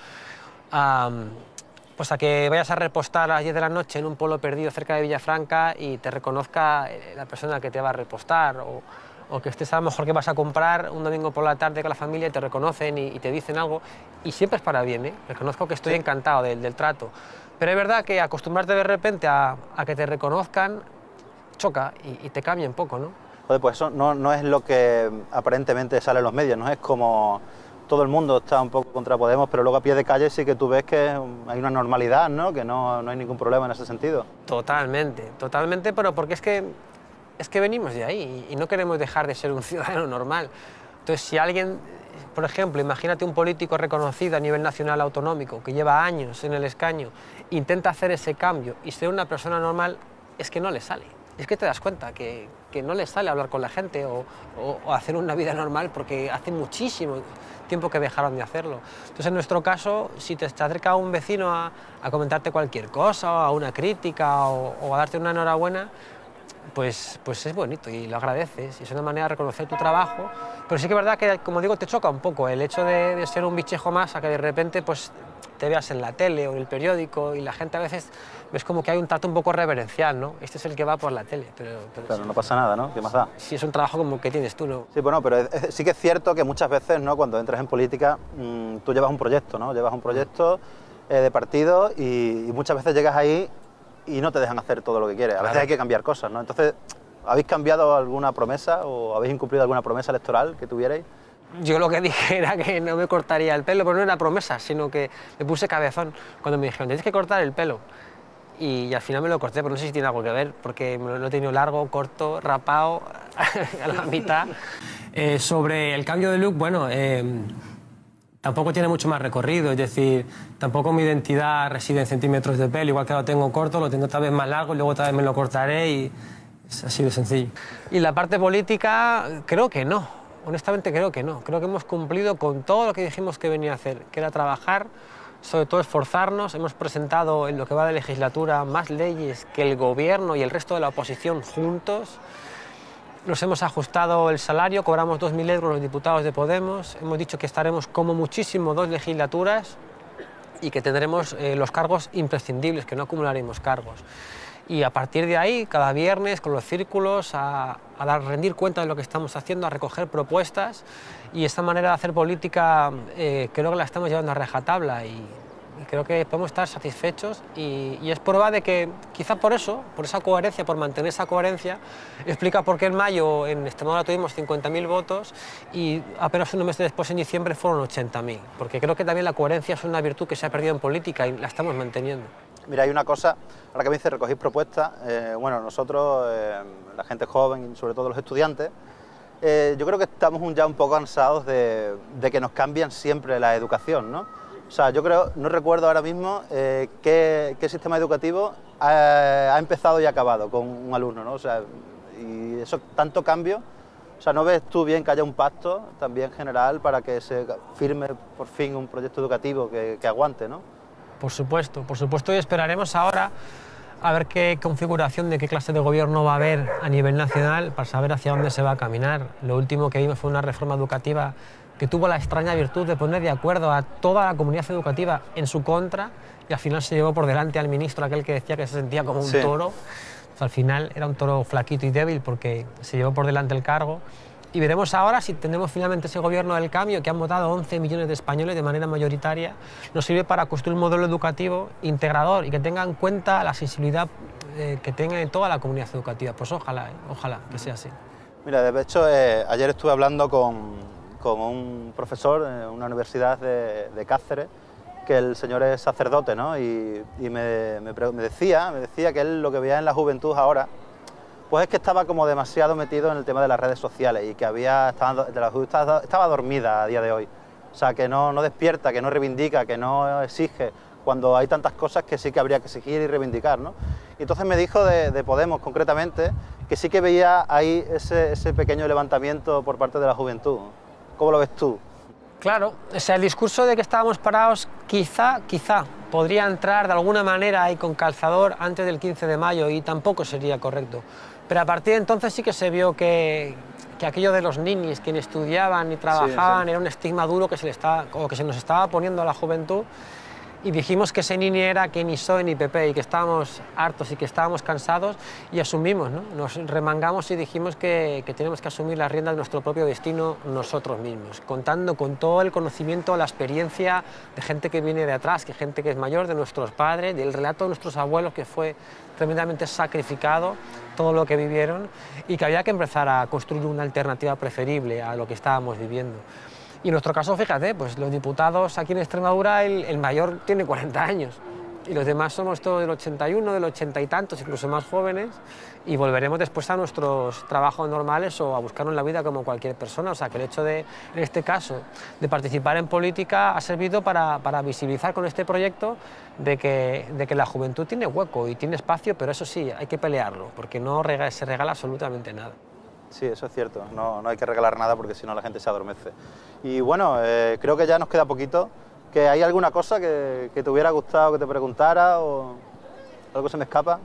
S7: a, pues a que vayas a repostar a las diez de la noche en un pueblo perdido cerca de Villafranca y te reconozca la persona que te va a repostar, o, o que estés a lo mejor que vas a comprar un domingo por la tarde con la familia y te reconocen y, y te dicen algo, y siempre es para bien, ¿eh? Reconozco que estoy sí. encantado del, del trato, pero es verdad que acostumbrarte de repente a, a que te reconozcan choca y, y te cambia un poco, ¿no?
S2: Joder, pues eso no, no es lo que aparentemente sale en los medios, no es como todo el mundo está un poco contra Podemos, pero luego a pie de calle sí que tú ves que hay una normalidad, ¿no? Que no, no hay ningún problema en ese sentido.
S7: Totalmente, totalmente, pero porque es que, es que venimos de ahí y no queremos dejar de ser un ciudadano normal. Entonces, si alguien, por ejemplo, imagínate un político reconocido a nivel nacional autonómico, que lleva años en el escaño, intenta hacer ese cambio y ser una persona normal, es que no le sale. Es que te das cuenta que, que no le sale hablar con la gente o, o, o hacer una vida normal porque hace muchísimo tiempo que dejaron de hacerlo. Entonces, en nuestro caso, si te acerca un vecino a, a comentarte cualquier cosa, o a una crítica o, o a darte una enhorabuena, pues, pues es bonito y lo agradeces y es una manera de reconocer tu trabajo, pero sí que es verdad que, como digo, te choca un poco el hecho de, de ser un bichejo más a que de repente pues, te veas en la tele o en el periódico y la gente a veces ves como que hay un trato un poco reverencial, ¿no? Este es el que va por la tele, pero... pero
S2: claro,
S7: sí,
S2: no pasa nada, ¿no? ¿Qué más da?
S7: Sí, es un trabajo como que tienes tú, ¿no?
S2: Sí, bueno, pero es, es, sí que es cierto que muchas veces, ¿no? Cuando entras en política, mmm, tú llevas un proyecto, ¿no? Llevas un proyecto eh, de partido y, y muchas veces llegas ahí y no te dejan hacer todo lo que quieres. A veces
S7: Claro.
S2: hay que cambiar cosas, ¿no? Entonces, ¿habéis cambiado alguna promesa o habéis incumplido alguna promesa electoral que tuvierais?
S7: Yo lo que dije era que no me cortaría el pelo, pero no era promesa, sino que me puse cabezón cuando me dijeron, tienes que cortar el pelo. Y, y al final me lo corté, pero no sé si tiene algo que ver, porque me lo he tenido largo, corto, rapado, a la mitad. Eh, sobre el cambio de look, bueno, eh, tampoco tiene mucho más recorrido, es decir, tampoco mi identidad reside en centímetros de pelo, igual que lo tengo corto, lo tengo otra vez más largo y luego otra vez me lo cortaré y es así de sencillo. Y la parte política, creo que no, honestamente creo que no, creo que hemos cumplido con todo lo que dijimos que venía a hacer, que era trabajar, sobre todo esforzarnos, hemos presentado en lo que va de legislatura más leyes que el gobierno y el resto de la oposición juntos. Nos hemos ajustado el salario, cobramos dos mil euros los diputados de Podemos, hemos dicho que estaremos como muchísimo dos legislaturas y que tendremos eh, los cargos imprescindibles, que no acumularemos cargos. Y a partir de ahí, cada viernes con los círculos, a, a dar, rendir cuenta de lo que estamos haciendo, a recoger propuestas y esta manera de hacer política eh, creo que la estamos llevando a rajatabla y, y creo que podemos estar satisfechos y, y es prueba de que quizá por eso, por esa coherencia, por mantener esa coherencia, explica por qué en mayo en Extremadura tuvimos cincuenta mil votos y apenas un mes después en diciembre fueron ochenta mil, porque creo que también la coherencia es una virtud que se ha perdido en política y la estamos manteniendo.
S2: Mira, hay una cosa, ahora que me dice recogir propuestas, eh, bueno, nosotros, eh, la gente joven y sobre todo los estudiantes, eh, yo creo que estamos un, ya un poco cansados de, de que nos cambian siempre la educación, ¿no? O sea, yo creo, no recuerdo ahora mismo eh, qué, qué sistema educativo ha, ha empezado y acabado con un alumno, ¿no? O sea, y eso, tanto cambio, o sea, ¿no ves tú bien que haya un pacto también general para que se firme por fin un proyecto educativo que, que aguante, ¿no?
S7: Por supuesto, por supuesto, y esperaremos ahora a ver qué configuración de qué clase de gobierno va a haber a nivel nacional para saber hacia dónde se va a caminar. Lo último que vimos fue una reforma educativa que tuvo la extraña virtud de poner de acuerdo a toda la comunidad educativa en su contra y al final se llevó por delante al ministro, aquel que decía que se sentía como un
S2: Sí.
S7: toro. O sea, al final era un toro flaquito y débil porque se llevó por delante el cargo. Y veremos ahora si tendremos finalmente ese gobierno del cambio que han votado once millones de españoles de manera mayoritaria, nos sirve para construir un modelo educativo integrador y que tenga en cuenta la sensibilidad eh, que tenga en toda la comunidad educativa. Pues ojalá, eh, ojalá que sea así.
S2: Mira, de hecho, eh, ayer estuve hablando con, con un profesor en una universidad de, de Cáceres, que el señor es sacerdote, ¿no? Y, y me, me, me, decía, me decía que él lo que veía en la juventud ahora, pues es que estaba como demasiado metido en el tema de las redes sociales y que había, estaba, de la juventud estaba dormida a día de hoy. O sea, que no, no despierta, que no reivindica, que no exige, cuando hay tantas cosas que sí que habría que exigir y reivindicar, ¿no? Y entonces me dijo de, de Podemos concretamente que sí que veía ahí ese, ese pequeño levantamiento por parte de la juventud. ¿Cómo lo ves tú?
S7: Claro, o sea, el discurso de que estábamos parados quizá, quizá podría entrar de alguna manera ahí con calzador antes del quince de mayo y tampoco sería correcto. Pero a partir de entonces sí que se vio que, que aquello de los ninis, quienes estudiaban y trabajaban, sí, sí. era un estigma duro que se, le estaba, o que se nos estaba poniendo a la juventud y dijimos que ese nini era que ni P S O E ni P P y que estábamos hartos y que estábamos cansados y asumimos, ¿no? Nos remangamos y dijimos que, que tenemos que asumir las riendas de nuestro propio destino nosotros mismos, contando con todo el conocimiento, la experiencia de gente que viene de atrás, que gente que es mayor, de nuestros padres, del relato de nuestros abuelos que fue tremendamente sacrificado, todo lo que vivieron y que había que empezar a construir una alternativa preferible a lo que estábamos viviendo. Y en nuestro caso, fíjate, pues los diputados aquí en Extremadura, el, el mayor tiene cuarenta años. Y los demás somos todos del ochenta y uno, del ochenta y tantos, incluso más jóvenes, y volveremos después a nuestros trabajos normales o a buscarnos la vida como cualquier persona. O sea, que el hecho de, en este caso, de participar en política ha servido para, para visibilizar con este proyecto de que, de que la juventud tiene hueco y tiene espacio, pero eso sí, hay que pelearlo, porque no rega, se regala absolutamente nada.
S2: Sí, eso es cierto, no, no hay que regalar nada porque si no la gente se adormece. Y bueno, eh, creo que ya nos queda poquito. ¿Que hay alguna cosa que, que te hubiera gustado que te preguntara o algo se me escapa?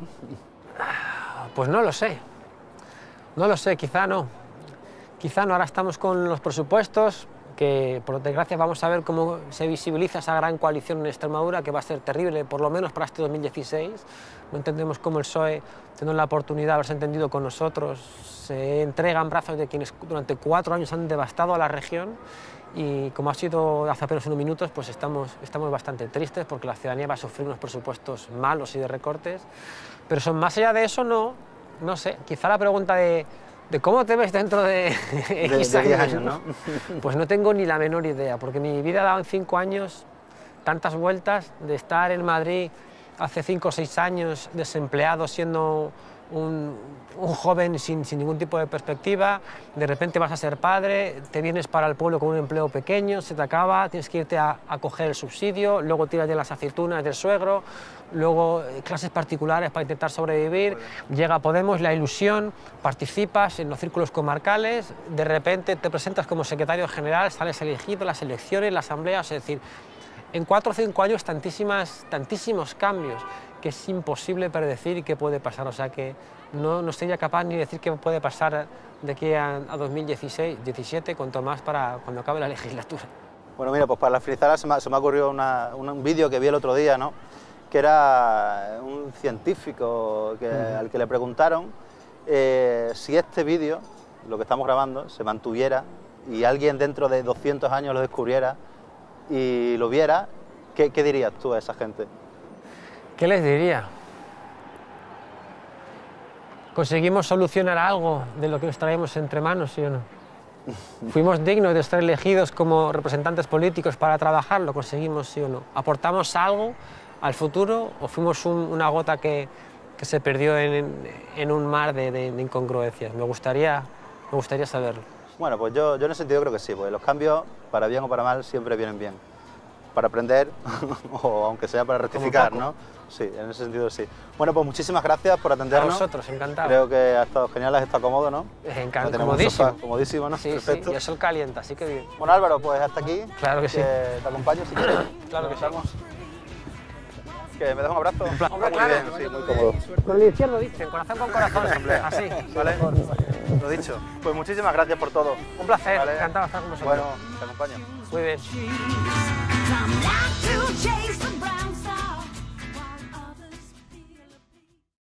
S7: Pues no lo sé, no lo sé, quizá no. Quizá no, ahora estamos con los presupuestos, que por desgracia vamos a ver cómo se visibiliza esa gran coalición en Extremadura, que va a ser terrible, por lo menos para este dos mil dieciséis. No entendemos cómo el P S O E, teniendo la oportunidad de haberse entendido con nosotros, se entrega en brazos de quienes durante cuatro años han devastado a la región. Y como ha sido hace apenas unos minutos, pues estamos, estamos bastante tristes porque la ciudadanía va a sufrir unos presupuestos malos y de recortes. Pero son, más allá de eso, no, no sé, quizá la pregunta de, de cómo te ves dentro de X
S2: de, de
S7: años,
S2: años, ¿no?
S7: Pues no tengo ni la menor idea, porque mi vida ha dado en cinco años tantas vueltas, de estar en Madrid hace cinco o seis años desempleado, siendo un, un joven sin, sin ningún tipo de perspectiva, de repente vas a ser padre, te vienes para el pueblo con un empleo pequeño, se te acaba, tienes que irte a, a coger el subsidio, luego tiras de las aceitunas del suegro, luego eh, clases particulares para intentar sobrevivir, llega Podemos, la ilusión, participas en los círculos comarcales, de repente te presentas como secretario general, sales elegido, las elecciones, la asamblea, es decir, en cuatro o cinco años tantísimas, tantísimos cambios que es imposible predecir y qué puede pasar, o sea que no, no sería capaz ni de decir qué puede pasar de aquí a, a dos mil dieciséis, diecisiete, cuanto más para cuando acabe la legislatura.
S2: Bueno, mira, pues para finalizar se me, se me ha ocurrido una, un, un vídeo que vi el otro día, ¿no? Que era un científico que, uh-huh. al que le preguntaron eh, si este vídeo, lo que estamos grabando, se mantuviera y alguien dentro de doscientos años lo descubriera y lo viera, ¿qué, qué dirías tú a esa gente?
S7: ¿Qué les diría? ¿Conseguimos solucionar algo de lo que nos traemos entre manos, sí o no? ¿Fuimos dignos de estar elegidos como representantes políticos para trabajar? ¿Lo conseguimos, sí o no? ¿Aportamos algo al futuro o fuimos un, una gota que, que se perdió en, en un mar de, de, de incongruencias? Me gustaría, me gustaría saberlo.
S2: Bueno, pues yo, yo en ese sentido creo que sí, porque los cambios, para bien o para mal, siempre vienen bien. Para aprender, o aunque sea para rectificar, ¿no? Sí, en ese sentido sí. Bueno, pues muchísimas gracias por atendernos.
S7: A vosotros, encantado.
S2: Creo que ha estado genial, has estado cómodo, ¿no?
S7: Encantado, comodísimo.
S2: Comodísimo, ¿no?
S7: Sí,
S2: perfecto.
S7: Sí, y el sol calienta, así que bien.
S2: Bueno, Álvaro, pues hasta aquí.
S7: Claro que, que sí.
S2: Te acompaño si quieres.
S7: Claro que sí.
S2: Que me das un abrazo.
S7: Un placer. Hombre,
S2: muy
S7: claro.
S2: bien, sí, muy cómodo.
S7: Con el izquierdo dicen, corazón con corazón. Así.
S2: ¿Vale? Lo dicho. Pues muchísimas gracias por todo.
S7: Un placer,
S2: ¿vale?
S7: encantado de estar con vosotros.
S2: Bueno, te acompaño.
S7: Muy bien.